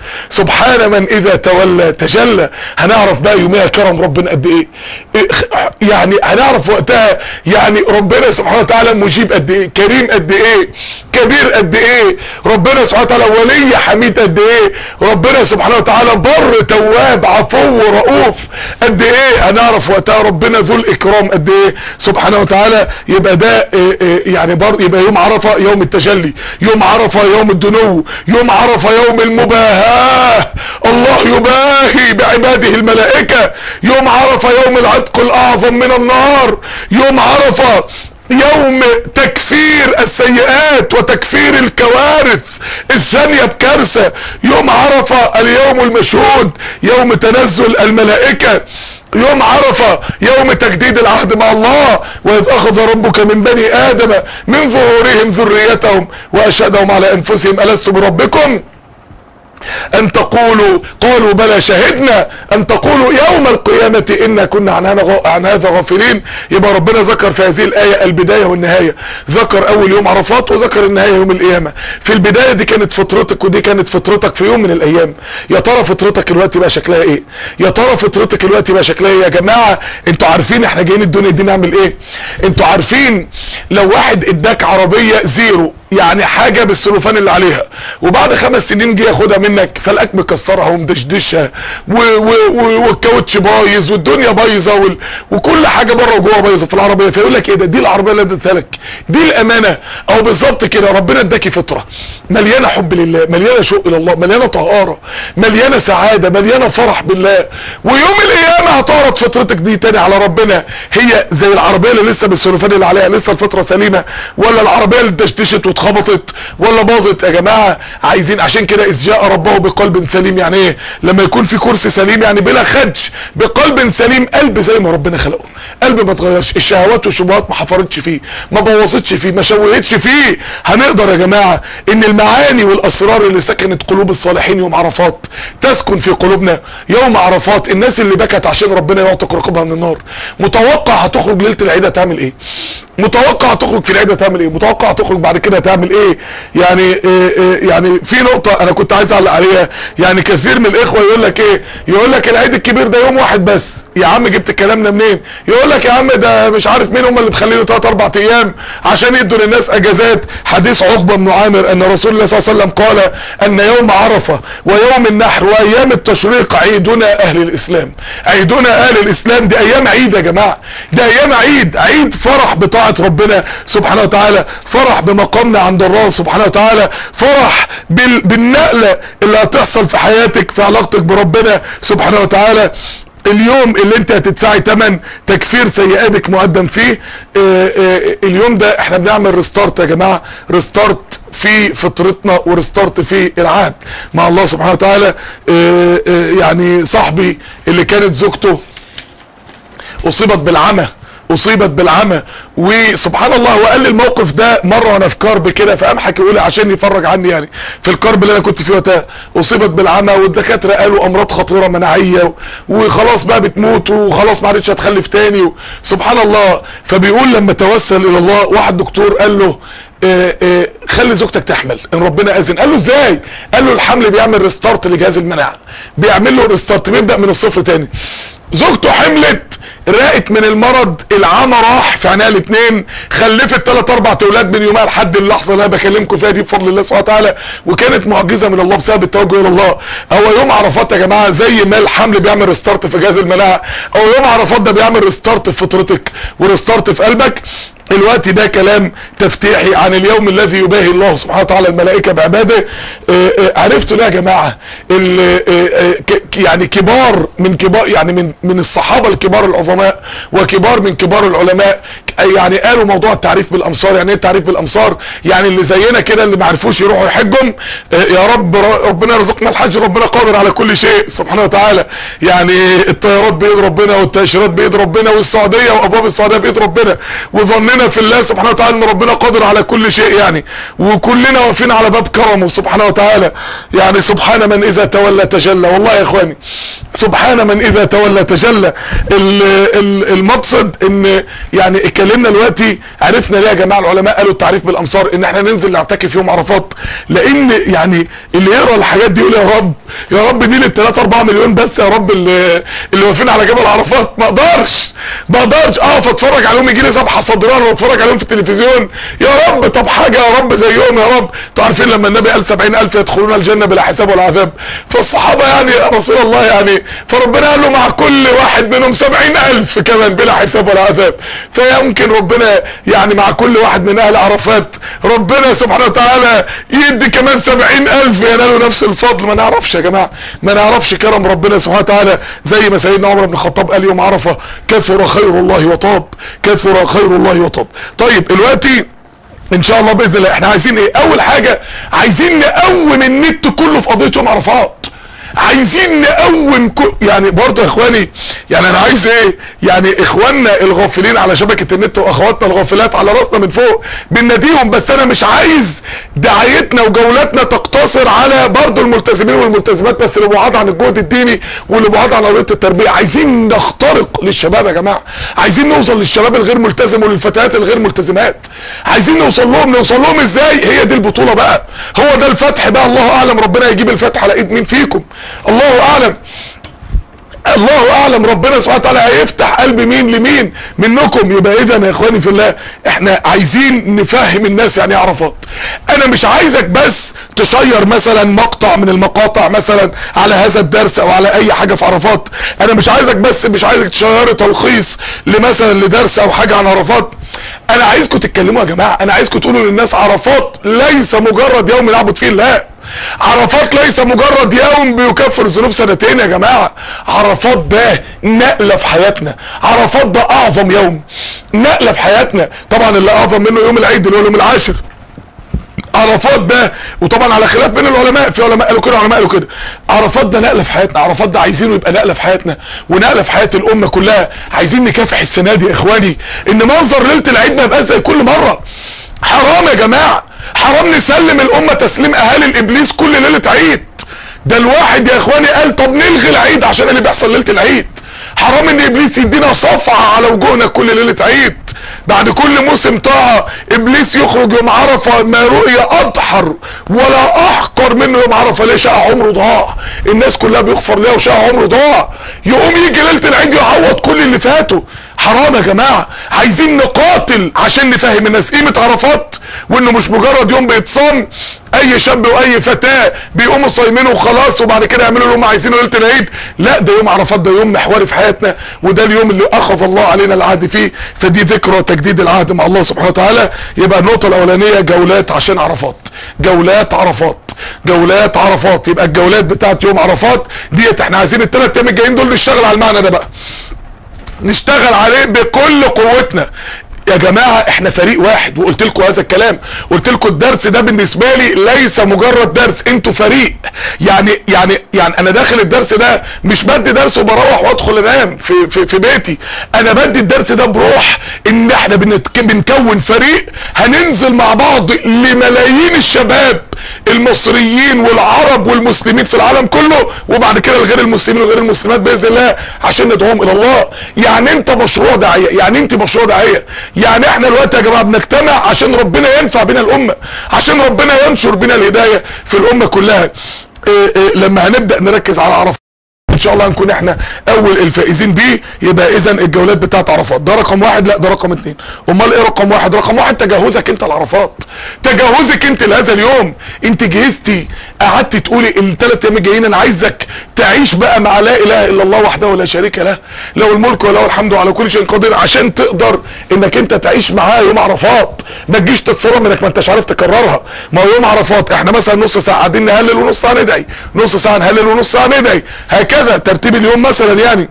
سبحان من اذا تولى تجلى. هنعرف بقى يوميها كرم ربنا قد ايه، يعني هنعرف وقتها يعني ربنا سبحانه وتعالى مجيب قد ايه، كريم قد ايه، كبير قد ايه، ربنا سبحانه وتعالى ولي حميد قد ايه، ربنا سبحانه وتعالى بر تواب عفو رؤوف قد ايه. هنعرف وقتها ربنا ذو الاكرام قد ايه سبحانه وتعالى. يبقى ده يعني برضه يبقى يوم عرفه يوم التجلي، يوم عرفه يوم الدنو، يوم عرفه يوم المباهاه، الله يباهي بعباده الملائكه. يوم عرفه يوم العتق الاعظم من النار، يوم عرفه يوم تكفير السيئات وتكفير الكوارث الثانية بكارثة. يوم عرفة اليوم المشهود، يوم تنزل الملائكة. يوم عرفة يوم تجديد العهد مع الله، وإذ أخذ ربك من بني آدم من ظهورهم ذريتهم وأشهدهم على أنفسهم ألست بربكم أن تقولوا قالوا بلى شهدنا أن تقولوا يوم القيامة إنا كنا عن هذا غافلين. يبقى ربنا ذكر في هذه الآية البداية والنهاية، ذكر أول يوم عرفات وذكر النهاية يوم القيامة. في البداية دي كانت فطرتك ودي كانت فطرتك في يوم من الأيام. يا ترى فطرتك الوقت بقى شكلها إيه؟ يا ترى فطرتك الوقت بقى شكلها إيه؟ يا جماعة انتوا عارفين احنا جايين الدنيا دي نعمل إيه؟ انتوا عارفين لو واحد اداك عربية زيرو، يعني حاجة بالسلوفان اللي عليها، وبعد خمس سنين جه ياخدها منك فلقاك مكسرها ومدشدشها والكاوتش بايظ والدنيا بايظه وال... وكل حاجه بره وجوه بايظه في العربيه، فيقول لك ايه ده؟ دي العربيه اللي اديتها لك، دي الامانه. او بالظبط كده ربنا اداكي فطره مليانه حب لله، مليانه شوق الى الله، مليانه طهاره، مليانه سعاده، مليانه فرح بالله. ويوم القيامه هتعرض فطرتك دي تاني على ربنا، هي زي العربيه اللي لسه بالسلوفان اللي عليها لسه الفطره سليمه، ولا العربيه اللي دشدشت اتخبطت ولا باظت؟ يا جماعه عايزين عشان كده اذ جاء ربه بقلب سليم. يعني ايه لما يكون في كرسي سليم؟ يعني بلا خدش، بقلب سليم، قلب زي ما ربنا خلقه، قلب ما اتغيرش، الشهوات والشبهات ما حفرتش فيه، ما بوظتش فيه، ما شوهتش فيه. هنقدر يا جماعه ان المعاني والاسرار اللي سكنت قلوب الصالحين يوم عرفات تسكن في قلوبنا يوم عرفات. الناس اللي بكت عشان ربنا يعتق رقابها من النار، متوقع هتخرج ليله العيد هتعمل ايه؟ متوقع تخرج في العيد هتعمل ايه؟ متوقع تخرج بعد كده هتعمل ايه؟ يعني إيه إيه يعني في نقطه انا كنت عايز اعلق عليها. يعني كثير من الاخوه يقول لك ايه؟ يقول لك العيد الكبير ده يوم واحد بس. يا عم جبت الكلام ده منين؟ يقول لك يا عم ده مش عارف مين هم اللي مخلينه ثلاث اربع ايام عشان يدوا للناس اجازات. حديث عقبه بن عامر ان رسول الله صلى الله عليه وسلم قال ان يوم عرفه ويوم النحر وايام التشريق عيدنا اهل الاسلام. عيدنا اهل الاسلام دي ايام عيد يا جماعه، ده ايام عيد، عيد فرح بطاعه ربنا سبحانه وتعالى، فرح بمقامنا عند الله سبحانه وتعالى، فرح بال... بالنقله اللي هتحصل في حياتك في علاقتك بربنا سبحانه وتعالى. اليوم اللي انت هتدفعي ثمن تكفير سيئاتك مقدم فيه. اه اه اليوم ده احنا بنعمل ريستارت يا جماعه، ريستارت في فطرتنا وريستارت في العهد مع الله سبحانه وتعالى. اه يعني صاحبي اللي كانت زوجته اصيبت بالعمى، اصيبت بالعمى، وسبحان الله هو قال لي الموقف ده مره وانا في كرب كده، فقام حكي لي عشان يفرج عني يعني في الكرب اللي انا كنت فيه وقتها. اصيبت بالعمى والدكاتره قالوا امراض خطيره مناعيه وخلاص بقى بتموت وخلاص ما عادتش هتخلف تاني، سبحان الله. فبيقول لما توسل الى الله واحد دكتور قال له اه اه خلي زوجتك تحمل ان ربنا اذن. قال له ازاي؟ قال له الحمل بيعمل ريستارت لجهاز المناعه، بيعمل له ريستارت، بيبدا من الصفر تاني. زوجته حملت، راقت من المرض، العمى راح في عينيها الاثنين، خلفت ثلاث اربع اولاد من يومها لحد اللحظه اللي انا بكلمكم فيها دي بفضل الله سبحانه وتعالى، وكانت معجزه من الله بسبب التوجه الى الله. هو يوم عرفات يا جماعه زي ما الحمل بيعمل ريستارت في جهاز المناعه، او يوم عرفات ده بيعمل ريستارت في فطرتك وريستارت في قلبك. الوقت ده كلام تفتيحي عن اليوم الذي يباهي الله سبحانه وتعالى الملائكه بعباده. عرفتوا ليه يا جماعه؟ يعني كبار من كبار يعني من من الصحابه الكبار العظماء وكبار من كبار العلماء يعني قالوا موضوع التعريف بالامصار. يعني ايه التعريف بالامصار؟ يعني اللي زينا كده اللي ما عرفوش يروحوا يحجوا، يا رب ربنا يرزقنا الحج، ربنا قادر على كل شيء سبحانه وتعالى. يعني الطيارات بايد ربنا والتاشيرات بايد ربنا والسعوديه وابواب السعوديه بايد ربنا، وظننا في الله سبحانه وتعالى ان ربنا قادر على كل شيء يعني، وكلنا واقفين على باب كرمه سبحانه وتعالى. يعني سبحان من اذا تولى تجلى. والله يا اخواني سبحان من اذا تولى تجلى. المقصد ان يعني لنا دلوقتي عرفنا ليه يا جماعه العلماء قالوا التعريف بالامصار ان احنا ننزل نعتكف يوم عرفات، لان يعني اللي يقرا الحاجات دي يقول يا رب يا رب دي لل ثلاثة أربعة مليون بس يا رب اللي اللي واقفين على جبل عرفات، ما اقدرش ما اقدرش اقف اتفرج عليهم يجي لي ذبحه صدران واتفرج عليهم في التلفزيون، يا رب طب حاجه يا رب زيهم يا رب. انتوا عارفين لما النبي قال سبعين ألف يدخلون الجنه بلا حساب ولا عذاب، فالصحابه يعني يا رسول الله يعني، فربنا قال له مع كل واحد منهم سبعين ألف كمان بلا حساب ولا عذاب. فيمكن ربنا يعني مع كل واحد من اهل عرفات ربنا سبحانه وتعالى يدي كمان سبعين ألف ينالوا نفس الفضل. ما نعرفش يا جماعه، ما نعرفش كرم ربنا سبحانه وتعالى، زي ما سيدنا عمر بن الخطاب قال يوم عرفه كثر خير الله وطاب، كثر خير الله وطاب. طيب دلوقتي ان شاء الله باذن الله احنا عايزين ايه؟ اول حاجه عايزين نقوم النت كله في قضيه يوم عرفات، عايزين نقوم كل يعني برضه يا اخواني، يعني انا عايز ايه؟ يعني اخواننا الغافلين على شبكه النت واخواتنا الغافلات على راسنا من فوق بنناديهم، بس انا مش عايز دعايتنا وجولاتنا تقتصر على برضه الملتزمين والملتزمات بس، اللي بعاد عن الجهد الديني واللي بعاد عن قضيه التربيه. عايزين نخترق للشباب يا جماعه، عايزين نوصل للشباب الغير ملتزم وللفتيات الغير ملتزمات، عايزين نوصل لهم. نوصل لهم ازاي؟ هي دي البطوله بقى، هو ده الفتح بقى. الله اعلم ربنا يجيب الفتح على ايد مين فيكم، الله اعلم الله اعلم ربنا سبحانه وتعالى هيفتح قلب مين لمين منكم. يبقى اذا يا اخواني في الله احنا عايزين نفهم الناس يعني ايه عرفات. انا مش عايزك بس تشير مثلا مقطع من المقاطع مثلا على هذا الدرس او على اي حاجه في عرفات، انا مش عايزك بس مش عايزك تشيري تلخيص لمثلا لدرس او حاجه عن عرفات. انا عايزكم تتكلموا يا جماعه، انا عايزكم تقولوا للناس عرفات ليس مجرد يوم نعبد فيه الله، عرفات ليس مجرد يوم بيكفر الذنوب سنتين يا جماعه، عرفات ده نقله في حياتنا، عرفات ده اعظم يوم نقله في حياتنا. طبعا اللي اعظم منه يوم العيد اللي هو يوم العاشر، عرفات ده وطبعا على خلاف بين العلماء، في علماء قالوا كده علماء قالوا كده. عرفات ده نقله في حياتنا، عرفات ده عايزينه يبقى نقله في حياتنا ونقله في حياه الامه كلها. عايزين نكافح السنه دي يا اخواني ان منظر ليله العيد ما يبقاش زي كل مره. حرام يا جماعه، حرام نسلم الامه تسليم اهالي الابليس كل ليله عيد. ده الواحد يا اخواني قال طب نلغي العيد عشان اللي بيحصل ليله العيد. حرام ان ابليس يدينا صفعه على وجوهنا كل ليله عيد. بعد كل موسم طاعه ابليس يخرج يوم عرفه ما رؤيه اضحر ولا احقر منه يوم عرفه. ليه؟ شقى عمره ضاع، الناس كلها بيغفر لها وشقى عمره ضاع، يقوم يجي ليله العيد يعوض كل اللي فاته. حرام يا جماعه، عايزين نقاتل عشان نفهم الناس قيمه عرفات، وانه مش مجرد يوم بيتصام اي شاب واي فتاه بيقوموا صايمين وخلاص وبعد كده يعملوا اللي هم عايزينه ليله العيد. لا، ده يوم عرفات ده يوم محوري في حياتنا، وده اليوم اللي اخذ الله علينا العهد فيه، فدي ذكرى تجديد العهد مع الله سبحانه وتعالى. يبقى النقطه الاولانيه جولات عشان عرفات، جولات عرفات جولات عرفات. يبقى الجولات بتاعت يوم عرفات ديت احنا عايزين الثلاث ايام الجايين دول نشتغل على المعنى ده بقى، نشتغل عليه بكل قوتنا يا جماعه. احنا فريق واحد، وقلت لكم هذا الكلام، قلت لكم الدرس ده بالنسبه لي ليس مجرد درس، انتوا فريق. يعني يعني يعني انا داخل الدرس ده مش بدي درس وبروح وادخل انام في في في بيتي، انا بدي الدرس ده بروح ان احنا بنكون فريق هننزل مع بعض لملايين الشباب المصريين والعرب والمسلمين في العالم كله، وبعد كده الغير المسلمين وغير المسلمات باذن الله، عشان ندعوهم الى الله. يعني انت مشروع داعيه، يعني انت مشروع داعيه، يعني احنا دلوقتي يا جماعه بنجتمع عشان ربنا ينفع بنا الامه، عشان ربنا ينشر بنا الهدايه في الامه كلها. إيه إيه لما هنبدا نركز على عرفات ان شاء الله هنكون احنا اول الفائزين بيه. يبقى اذا الجولات بتاعت عرفات ده رقم واحد، لا ده رقم اتنين. امال ايه رقم واحد؟ رقم واحد تجهزك انت لعرفات، تجهزك انت لهذا اليوم. انت جهزتي، قعدت تقولي الثلاث ايام الجايين انا عايزك تعيش بقى مع لا اله الا الله وحده لا شريك له، له الملك وله الحمد على كل شيء قدير، عشان تقدر انك انت تعيش معاه يوم عرفات. ما تجيش تتصرم انك ما انتش عارف تكررها. ما هو يوم عرفات احنا مثلا نص ساعه قاعدين نهلل ونص ساعه ندعي، نص ساعه نهلل ونص ساعه ندعي، هكذا ترتيب اليوم مثلا يعني.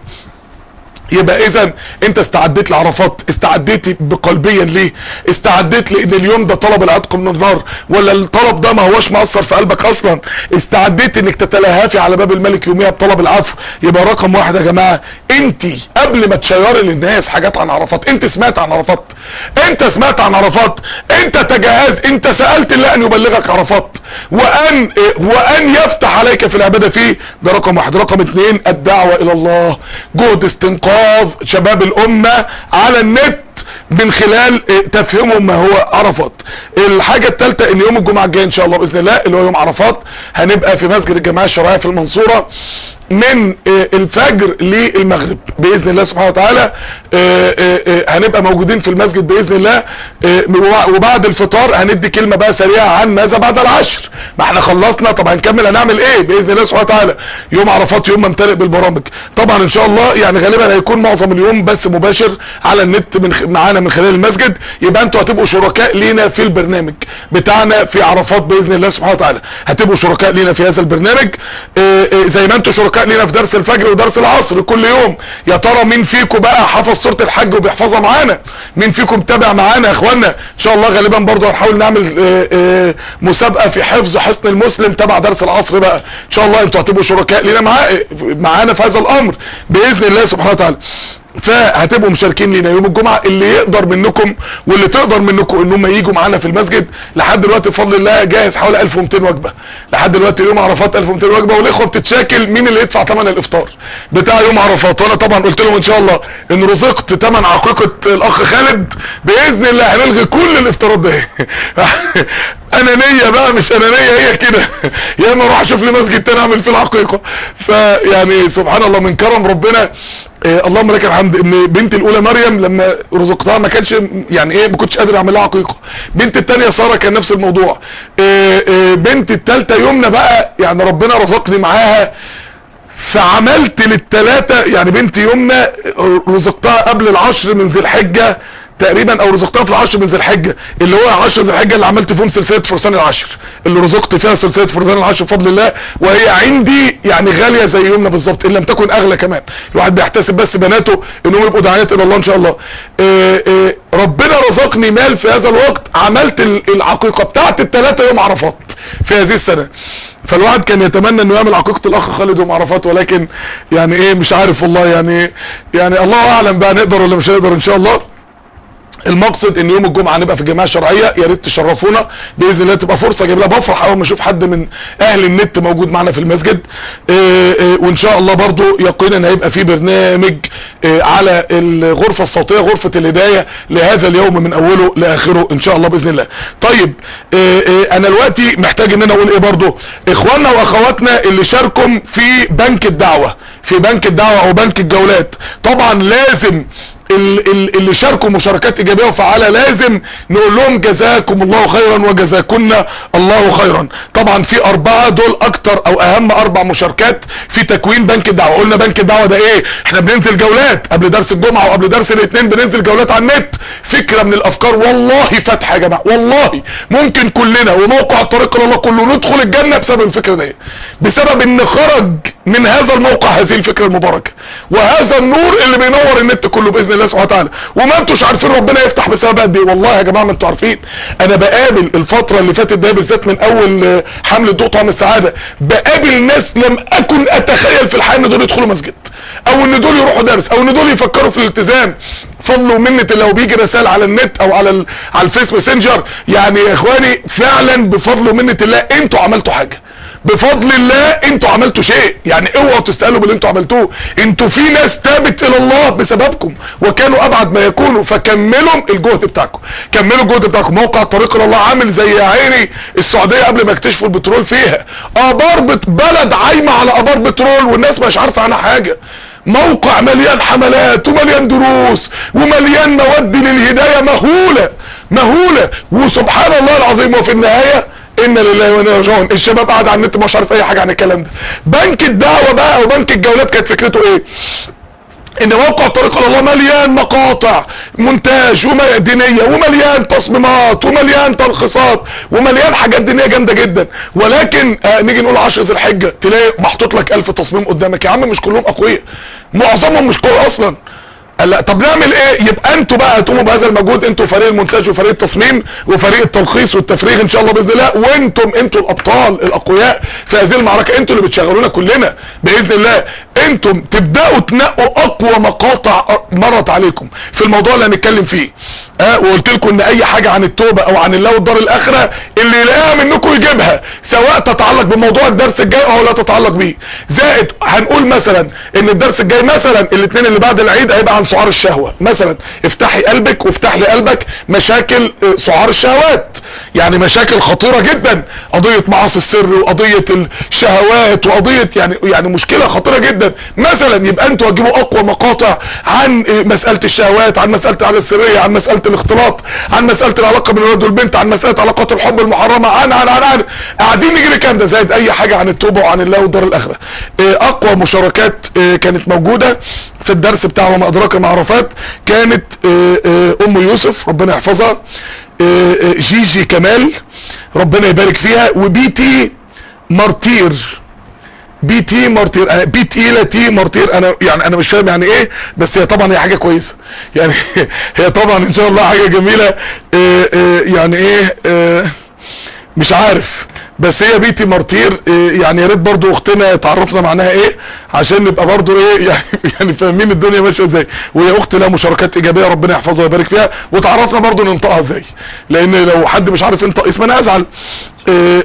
يبقى اذا انت استعديت لعرفات، استعديت بقلبيا ليه؟ استعديت لان اليوم ده طلب العتق من النار، ولا الطلب ده ما هوش مأثر في قلبك اصلا؟ استعديت انك تتلهافي على باب الملك يوميها بطلب العفو. يبقى رقم واحد يا جماعه، انت قبل ما تشيري للناس حاجات عن عرفات. انت سمعت عن عرفات؟ انت سمعت عن عرفات؟ انت تجهز؟ انت سألت الله ان يبلغك عرفات وان وان يفتح عليك في العبادة فيه؟ ده رقم واحد. رقم اتنين الدعوة الى الله، جهد استنقاذ شباب الامة على النت من خلال تفهمهم ما هو عرفات. الحاجة الثالثة ان يوم الجمعة الجاي ان شاء الله باذن الله اللي هو يوم عرفات هنبقى في مسجد الجمعية الشرعية في المنصورة من الفجر للمغرب باذن الله سبحانه وتعالى. هنبقى موجودين في المسجد باذن الله، وبعد الفطار هندي كلمة بقى سريعة عن ماذا بعد العشر. ما احنا خلصنا، طب هنكمل هنعمل ايه باذن الله سبحانه وتعالى. يوم عرفات يوم ممتلئ بالبرامج طبعا ان شاء الله، يعني غالبا هيكون معظم اليوم بس مباشر على النت من معانا من خلال المسجد. يبقى انتوا هتبقوا شركاء لينا في البرنامج بتاعنا في عرفات باذن الله سبحانه وتعالى، هتبقوا شركاء لينا في هذا البرنامج زي ما انتوا شركاء لينا في درس الفجر ودرس العصر كل يوم. يا ترى مين فيكم بقى حفظ سورة الحج وبيحفظها معانا؟ مين فيكم متابع معانا يا اخوانا؟ ان شاء الله غالبا برضو هنحاول نعمل اه اه مسابقة في حفظ حصن المسلم تبع درس العصر بقى. ان شاء الله انتوا هتبقوا شركاء لينا معا معانا في هذا الامر باذن الله سبحانه وتعالى. فهتبقوا مشاركين لينا يوم الجمعه. اللي يقدر منكم واللي تقدر منكم ان هم يجوا معانا في المسجد. لحد دلوقتي بفضل الله جاهز حوالي ألف ومئتين وجبه لحد دلوقتي يوم عرفات، ألف ومئتين وجبه. والاخوه بتتشاكل مين اللي يدفع ثمن الافطار بتاع يوم عرفات، وانا طبعا قلت لهم ان شاء الله ان رزقت ثمن عقيقه الاخ خالد باذن الله هنلغي كل الافطارات دي. انانيه بقى مش انانيه هي كده، يا اما اروح اشوف لي مسجد تاني اعمل فيه العقيقه. فيعني سبحان الله من كرم ربنا، إيه اللهم لك الحمد، ان بنتي الاولى مريم لما رزقتها ما كانش يعني ايه ما كنتش قادر اعمل لها عقيقه. بنتي الثانيه ساره كان نفس الموضوع. إيه إيه بنتي الثالثه يمنى بقى يعني ربنا رزقني معاها فعملت للثلاثه. يعني بنتي يمنى رزقتها قبل العشر من ذي الحجه تقريبا، او رزقتها في العشر من ذي الحجه اللي هو عشر ذي الحجه اللي عملت فيهم سلسله فرسان العشر، اللي رزقت فيها سلسله فرسان العشر بفضل الله. وهي عندي يعني غاليه زي يومنا بالظبط ان لم تكن اغلى كمان. الواحد بيحتسب بس بناته انهم يبقوا داعيات الى الله ان شاء الله. إيه إيه ربنا رزقني مال في هذا الوقت، عملت العقيقه بتاعت الثلاثه يوم عرفات في هذه السنه. فالواحد كان يتمنى انه يعمل عقيقه الاخ خالد يوم عرفات، ولكن يعني ايه مش عارف والله، يعني يعني الله اعلم بقى نقدر ولا مش هنقدر ان شاء الله. المقصد ان يوم الجمعه نبقى في الجمعيه الشرعيه، يا ريت تشرفونا باذن الله، تبقى فرصه جميله. بفرح اول ما اشوف حد من اهل النت موجود معنا في المسجد. إيه إيه وان شاء الله برضو يقينا هيبقى في برنامج إيه على الغرفه الصوتيه، غرفه الهدايه لهذا اليوم من اوله لاخره ان شاء الله باذن الله. طيب إيه إيه انا دلوقتي محتاج ان انا اقول ايه برضو، اخواننا واخواتنا اللي شاركوا في بنك الدعوه، في بنك الدعوه او بنك الجولات، طبعا لازم اللي شاركوا مشاركات ايجابيه وفعاله لازم نقول لهم جزاكم الله خيرا وجزاكنا الله خيرا. طبعا في اربعه دول اكتر او اهم اربع مشاركات في تكوين بنك الدعوه. قلنا بنك الدعوه ده ايه؟ احنا بننزل جولات قبل درس الجمعه وقبل درس الاثنين، بننزل جولات على النت. فكره من الافكار والله فاتحه يا جماعه، والله ممكن كلنا وموقع الطريق الى الله كله ندخل الجنه بسبب الفكره دي، بسبب ان خرج من هذا الموقع هذه الفكره المباركه وهذا النور اللي بينور النت كله باذن الله سبحانه وتعالى. وما انتوش عارفين ربنا يفتح بسبب قد ايه والله يا جماعه، ما انتوا عارفين. انا بقابل الفتره اللي فاتت ده بالذات من اول حمله ضوء طعم السعاده، بقابل ناس لم اكن اتخيل في الحياه ان دول يدخلوا مسجد، او ان دول يروحوا درس، او ان دول يفكروا في الالتزام. فضل ومنه لو بيجي رسائل على النت او على على الفيس ماسنجر. يعني يا اخواني فعلا بفضل ومنه الله انتوا عملتوا حاجه، بفضل الله انتوا عملتوا شيء. يعني اوعوا تستقلوا باللي انتوا عملتوه، انتوا في ناس تابت الى الله بسببكم وكانوا ابعد ما يكونوا. فكملوا الجهد بتاعكم، كملوا الجهد بتاعكم. موقع الطريق الى الله عامل زي عيني السعوديه قبل ما يكتشفوا البترول فيها، ابار بلد عايمه على ابار بترول والناس مش عارفه عنها حاجه. موقع مليان حملات ومليان دروس ومليان مواد للهدايه مهوله مهوله. وسبحان الله العظيم وفي النهايه إنا لله وإنا إليه راجعون. الشباب قاعد على النت مش عارف اي حاجه عن الكلام ده. بنك الدعوه بقى او بنك الجولات كانت فكرته ايه؟ ان موقع الطريق الى الله مليان مقاطع مونتاج دينيه ومليان تصميمات ومليان تلخيصات ومليان حاجات دينيه جامده جدا. ولكن آه نيجي نقول عشر ذي الحجه تلاقي محطوط لك ألف تصميم قدامك. يا عم مش كلهم اقوياء، معظمهم مش قوي اصلا. لا طب نعمل ايه؟ يبقى انتوا بقى هتقوموا بهذا المجهود، انتوا فريق المونتاج وفريق التصميم وفريق التلخيص والتفريغ ان شاء الله باذن الله، وانتم انتوا الابطال الاقوياء في هذه المعركه، انتوا اللي بتشغلونا كلنا باذن الله. انتم تبداوا تنقوا اقوى مقاطع مرت عليكم في الموضوع اللي هنتكلم فيه. اه وقلت لكم ان اي حاجه عن التوبه او عن الله والدار الاخره اللي يلاقيها منكم يجيبها، سواء تتعلق بموضوع الدرس الجاي او لا تتعلق بيه. زائد هنقول مثلا ان الدرس الجاي مثلا الاثنين اللي بعد العيد هيبقى عن سعار الشهوه مثلا. افتحي قلبك وافتح لي قلبك مشاكل سعار الشهوات، يعني مشاكل خطيره جدا، قضيه معاصي السر وقضيه الشهوات وقضيه يعني يعني مشكله خطيره جدا مثلا. يبقى انتوا هتجيبوا اقوى مقاطع عن مساله الشهوات، عن مساله العاده السريه، عن مساله الاختلاط، عن مساله العلاقه بين الولد والبنت، عن مساله علاقات الحب المحرمه، عن عن عن, عن. قاعدين نجيب الكلام ده، زائد اي حاجه عن التوبه وعن الله والدار الاخره. اقوى مشاركات كانت موجوده في الدرس بتاع وما ادراك ما عرفات كانت ام يوسف ربنا يحفظها، جيجي كمال ربنا يبارك فيها، وبي تي مارتير. بي تي مارتير، بي تقيله تي مارتير، انا يعني انا مش فاهم يعني ايه، بس هي طبعا هي حاجه كويسه يعني هي طبعا ان شاء الله حاجه جميله. اه اه يعني ايه اه مش عارف، بس هي بيتي مارتير. يعني يا ريت برضو اختنا تعرفنا معناها ايه عشان نبقى برضو ايه يعني يعني فاهمين الدنيا ماشيه ازاي. وهي اخت لها مشاركات ايجابيه ربنا يحفظها ويبارك فيها، وتعرفنا برضو ننطقها ازاي، لان لو حد مش عارف ينطق اسم انا ازعل. اه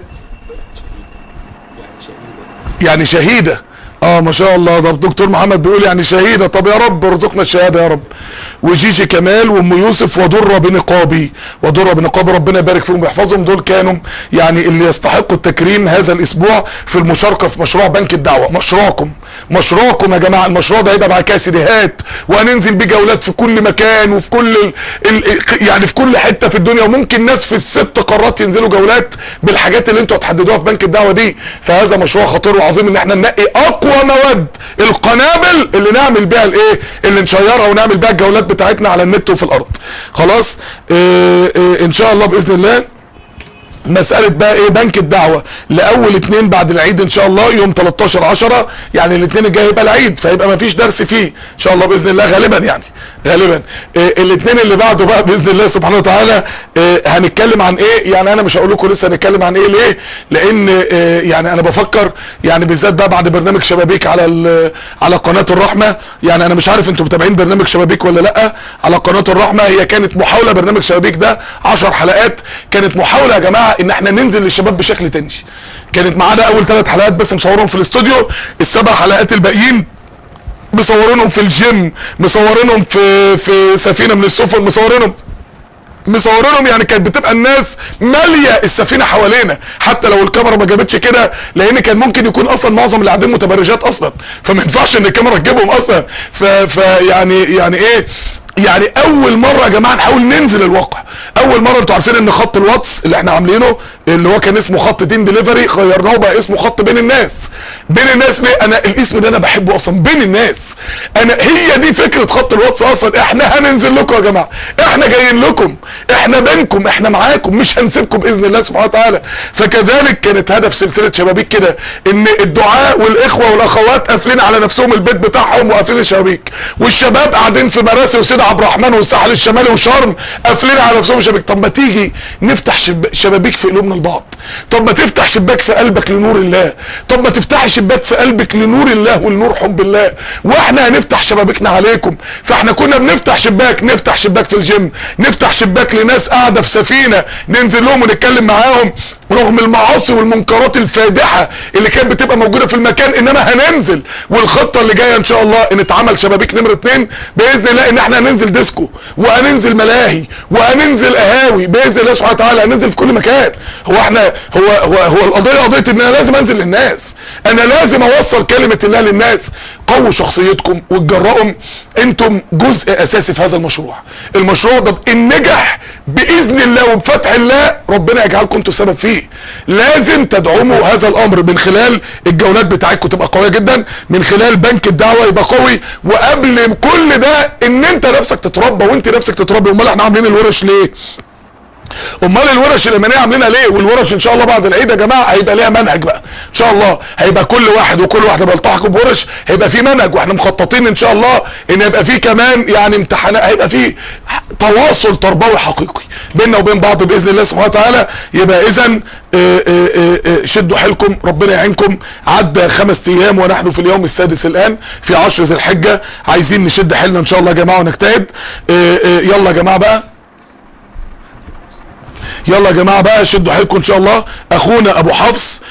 يعني شهيده، اه ما شاء الله. ده الدكتور محمد بيقول يعني شهيده، طب يا رب ارزقنا الشهاده يا رب. وجيجي كمال وام يوسف ودره بنقابي، ودره بنقابي ربنا يبارك فيهم ويحفظهم. دول كانوا يعني اللي يستحقوا التكريم هذا الاسبوع في المشاركه في مشروع بنك الدعوه. مشروعكم مشروعكم يا جماعه. المشروع ده هيبقى بعد كده سيديهات، وهننزل بيه جولات في كل مكان وفي كل ال ال يعني في كل حته في الدنيا، وممكن ناس في الست قارات ينزلوا جولات بالحاجات اللي انتوا هتحددوها في بنك الدعوه دي. فهذا مشروع خطير وعظيم ان احنا ننقي اقوى مواد، القنابل اللي نعمل بيها الايه، اللي نشيرها ونعمل بيها الجولات بتاعتنا على النت وفي الارض. خلاص اه اه ان شاء الله باذن الله. مسألة بقى ايه بنك الدعوة لاول اتنين بعد العيد ان شاء الله يوم تلتاشر عشرة، يعني الاتنين الجاي يبقى العيد فيبقى مفيش درس فيه ان شاء الله باذن الله غالبا، يعني غالبا. إيه الاتنين اللي بعده بقى باذن الله سبحانه وتعالى إيه هنتكلم عن ايه. يعني انا مش هقول لكم لسه هنتكلم عن ايه ليه، لان إيه يعني انا بفكر يعني بالذات بقى بعد برنامج شبابيك على على قناه الرحمه. يعني انا مش عارف انتوا متابعين برنامج شبابيك ولا لا على قناه الرحمه. هي كانت محاوله، برنامج شبابيك ده عشر حلقات، كانت محاوله يا جماعه ان احنا ننزل للشباب بشكل تاني. كانت معانا اول ثلاث حلقات بس مصورهم في الاستوديو، السبع حلقات الباقيين مصورينهم في الجيم، مصورينهم في في سفينه من السفن، مصورينهم مصورينهم يعني كانت بتبقى الناس ماليه السفينه حوالينا، حتى لو الكاميرا ما جابتش كده، لان كان ممكن يكون اصلا معظم اللي قاعدين متبرجات اصلا، فما ينفعش ان الكاميرا تجيبهم اصلا. فيعني يعني ايه يعني اول مره يا جماعه نحاول ننزل الواقع. اول مره انتوا عارفين ان خط الواتس اللي احنا عاملينه اللي هو كان اسمه خط تين ديليفري غيرناه بقى اسمه خط بين الناس. بين الناس ليه؟ انا الاسم ده انا بحبه اصلا، بين الناس. انا هي دي فكره خط الواتس اصلا. احنا هننزل لكم يا جماعه، احنا جايين لكم، احنا بينكم، احنا معاكم، مش هنسيبكم باذن الله سبحانه وتعالى. فكذلك كانت هدف سلسله شبابيك كده، ان الدعاء والاخوه والاخوات قافلين على نفسهم البيت بتاعهم وقافلين الشبابيك، والشباب قاعدين في مراسي وسيد عبد الرحمن والساحل الشمالي وشرم قافلين على نفسهم شبابيك. طب ما تيجي نفتح شبابيك في قلوبنا لبعض. طب ما تفتح شباك في قلبك لنور الله. طب ما تفتح شباك في قلبك لنور الله ولنور حب الله. واحنا هنفتح شبابيكنا عليكم. فاحنا كنا بنفتح شباك، نفتح شباك في الجيم، نفتح شباك لناس قاعده في سفينه ننزل لهم ونتكلم معاهم رغم المعاصي والمنكرات الفادحه اللي كانت بتبقى موجوده في المكان، انما هننزل. والخطه اللي جايه ان شاء الله ان اتعمل شبابيك نمره اتنين باذن الله، ان احنا هننزل ديسكو وهننزل ملاهي وهننزل قهاوي باذن الله سبحانه وتعالى، هننزل في كل مكان. هو احنا هو هو هو القضيه قضيه ان انا لازم انزل للناس، انا لازم اوصل كلمه الله للناس. قووا شخصيتكم وتجرؤوا، انتم جزء اساسي في هذا المشروع. المشروع ده ان نجح باذن الله وبفتح الله ربنا يجعلكم انتم سبب فيه. لازم تدعموا هذا الامر من خلال الجولات بتاعتكم تبقى قويه جدا، من خلال بنك الدعوه يبقى قوي، وقبل كل ده ان انت نفسك تتربى وانت نفسك تتربى. امال احنا عاملين الورش ليه؟ امال الورش الايمانيه عاملينها ليه؟ والورش ان شاء الله بعد العيد يا جماعه هيبقى ليها منهج بقى ان شاء الله، هيبقى كل واحد وكل واحده بيلتحقوا بورش هيبقى في منهج، واحنا مخططين ان شاء الله ان يبقى في كمان يعني امتحانات، هيبقى في تواصل تربوي حقيقي بيننا وبين بعض باذن الله سبحانه وتعالى. يبقى اذا شدوا حيلكم، ربنا يعينكم. عدى خمس ايام ونحن في اليوم السادس الان في عشر ذي الحجه، عايزين نشد حيلنا ان شاء الله يا جماعه ونجتهد. يلا يا جماعه بقى، يلا يا جماعه بقى شدوا حيلكم ان شاء الله. اخونا ابو حفص،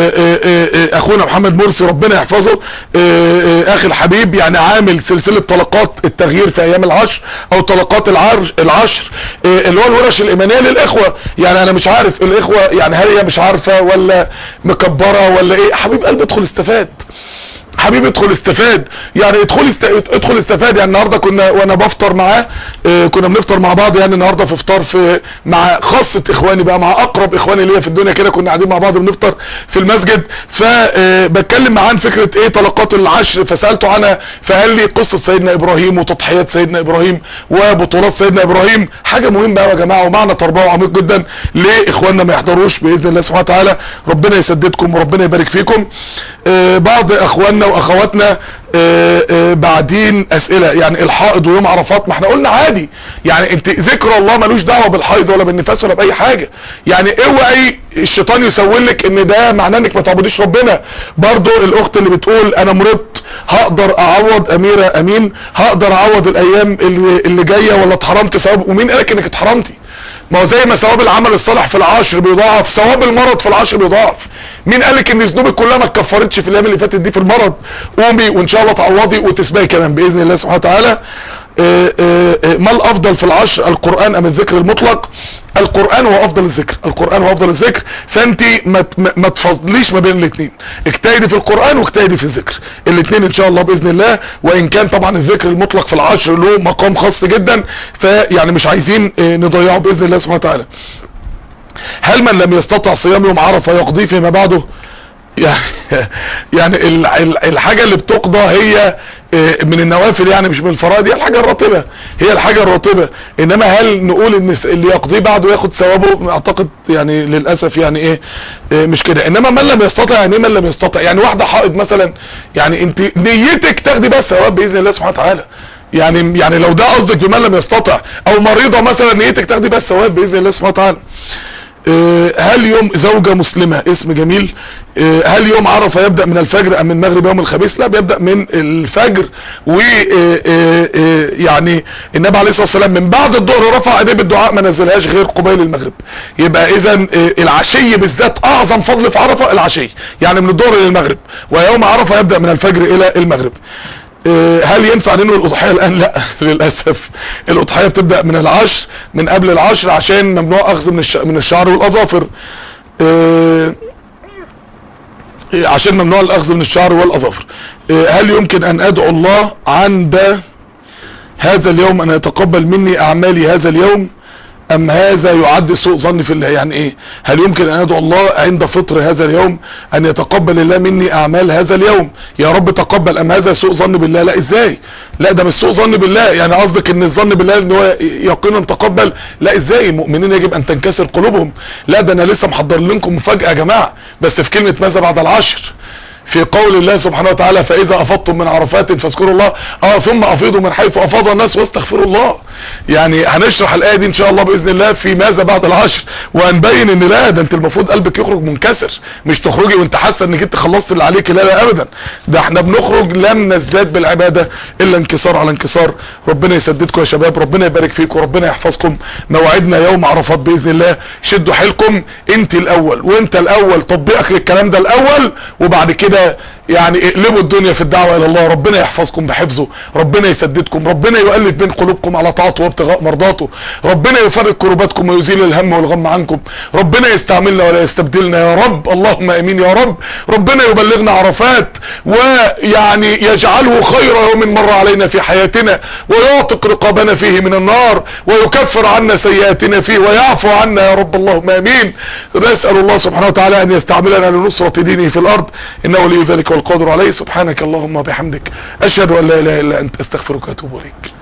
اخونا محمد مرسي ربنا يحفظه، اخي الحبيب، يعني عامل سلسله طلقات التغيير في ايام العشر او طلقات العشر العشر اللي هو الورش الايمانيه للاخوه. يعني انا مش عارف الاخوه يعني هل هي مش عارفه ولا مكبره ولا ايه؟ حبيب قلبي ادخل استفاد، حبيبي ادخل استفاد، يعني ادخل است... ادخل استفاد. يعني النهارده كنا وانا بفطر معاه، اه كنا بنفطر مع بعض، يعني النهارده في فطار في مع خاصه اخواني بقى، مع اقرب اخواني ليا في الدنيا كده، كنا قاعدين مع بعض بنفطر في المسجد، فبتكلم معاه عن فكره ايه طلقات العشر، فسالته عنها فقال لي قصه سيدنا ابراهيم وتضحيات سيدنا ابراهيم وبطولات سيدنا ابراهيم، حاجه مهمه قوي يا جماعه ومعنى تربوي عميق جدا. ليه اخواننا ما يحضروش باذن الله سبحانه وتعالى؟ ربنا يسددكم وربنا يبارك فيكم. اه بعض اخواننا واخواتنا آآ آآ بعدين اسئله، يعني الحائض ويوم عرفات، ما احنا قلنا عادي، يعني انت ذكر الله ملوش دعوه بالحيض ولا بالنفاس ولا باي حاجه، يعني اوعي الشيطان يسول لك ان ده معناه انك ما تعبديش ربنا. برضو الاخت اللي بتقول انا مرضت هقدر اعوض، اميره امين، هقدر اعوض الايام اللي, اللي جايه ولا اتحرمت ثواب؟ ومين قالك انك اتحرمتي؟ ما هو زي ما ثواب العمل الصالح في العشر بيضاعف، ثواب المرض في العشر بيضاعف. مين قالك ان ذنوبك كلها ما اتكفرتش في الايام اللي فاتت دي في المرض؟ قومي وان شاء الله تعوضي وتسبقي كمان باذن الله سبحانه وتعالى. ما الافضل في العشر، القران ام الذكر المطلق؟ القران هو افضل الذكر، القران هو افضل الذكر، فانت ما ما تفضليش ما بين الاثنين، اجتهدي في القران واجتهدي في الذكر، الاثنين ان شاء الله باذن الله. وان كان طبعا الذكر المطلق في العشر له مقام خاص جدا، فيعني مش عايزين نضيعه باذن الله سبحانه وتعالى. هل من لم يستطع صيام يوم عرفه يقضيه فيما بعده؟ يعني يعني الحاجه اللي بتقضى هي من النوافل، يعني مش من الفرائض، هي الحاجه الراتبه، هي الحاجه الراتبه. انما هل نقول ان اللي يقضيه بعده ياخد ثوابه؟ اعتقد يعني للاسف يعني ايه مش كده. انما من لم يستطع، يعني ايه من لم يستطع؟ يعني واحده حائض مثلا، يعني انت نيتك تاخدي بس ثواب باذن الله سبحانه وتعالى، يعني يعني لو ده قصدك بمن لم يستطع، او مريضه مثلا نيتك تاخدي بس ثواب باذن الله سبحانه وتعالى. هل يوم زوجة مسلمة، اسم جميل، هل يوم عرفة يبدأ من الفجر ام من مغرب يوم الخميس؟ لا، بيبدأ من الفجر، و يعني النبي عليه الصلاة والسلام من بعد الظهر رفع ايديه بالدعاء ما نزلهاش غير قبيل المغرب. يبقى اذا العشي بالذات اعظم فضل في عرفة العشي، يعني من الظهر للمغرب، ويوم عرفة يبدأ من الفجر الى المغرب. هل ينفع ننوي الاضحيه الان؟ لا للاسف، الاضحيه بتبدا من العشر، من قبل العشر، عشان ممنوع اخذ من من الشعر والاظافر، عشان ممنوع الاخذ من الشعر والاظافر. هل يمكن ان ادعو الله عند هذا اليوم ان يتقبل مني اعمالي هذا اليوم، ام هذا يعد سوء ظن في الله؟ يعني ايه؟ هل يمكن ان ادعو الله عند فطر هذا اليوم ان يتقبل الله مني اعمال هذا اليوم؟ يا رب تقبل، ام هذا سوء ظن بالله؟ لا، ازاي؟ لا ده مش سوء ظن بالله، يعني قصدك ان الظن بالله ان هو يقينا تقبل؟ لا، ازاي؟ المؤمنين يجب ان تنكسر قلوبهم. لا ده انا لسه محضر لكم مفاجاه يا جماعه، بس في كلمه ماذا بعد العشر، في قول الله سبحانه وتعالى فاذا افضتم من عرفات فاذكروا الله اه ثم افيضوا من حيث افاض الناس واستغفروا الله. يعني هنشرح الايه دي ان شاء الله باذن الله في ماذا بعد العشر، وهنبين ان لا ده انت المفروض قلبك يخرج منكسر، مش تخرجي وانت حاسه انك انت خلصت اللي عليك. لا لا ابدا، ده احنا بنخرج لم نزداد بالعباده الا انكسار على انكسار. ربنا يسددكم يا شباب، ربنا يبارك فيكم، ربنا يحفظكم. موعدنا يوم عرفات باذن الله، شدوا حيلكم، انت الاول وانت الاول، تطبيقك للكلام ده الاول، وبعد كده يعني اقلبوا الدنيا في الدعوه الى الله. ربنا يحفظكم بحفظه، ربنا يسددكم، ربنا يؤلف بين قلوبكم على طاعته وابتغاء مرضاته، ربنا يفرج كرباتكم ويزيل الهم والغم عنكم، ربنا يستعملنا ولا يستبدلنا يا رب، اللهم امين يا رب. ربنا يبلغنا عرفات ويعني يجعله خير يوم مر علينا في حياتنا، ويعتق رقابنا فيه من النار، ويكفر عنا سيئاتنا فيه، ويعفو عنا يا رب، اللهم امين. نسال الله سبحانه وتعالى ان يستعملنا لنصره دينه في الارض، انه ولي ذلك والقادر عليه. سبحانك اللهم وبحمدك، اشهد ان لا اله الا انت، استغفرك واتوب اليك.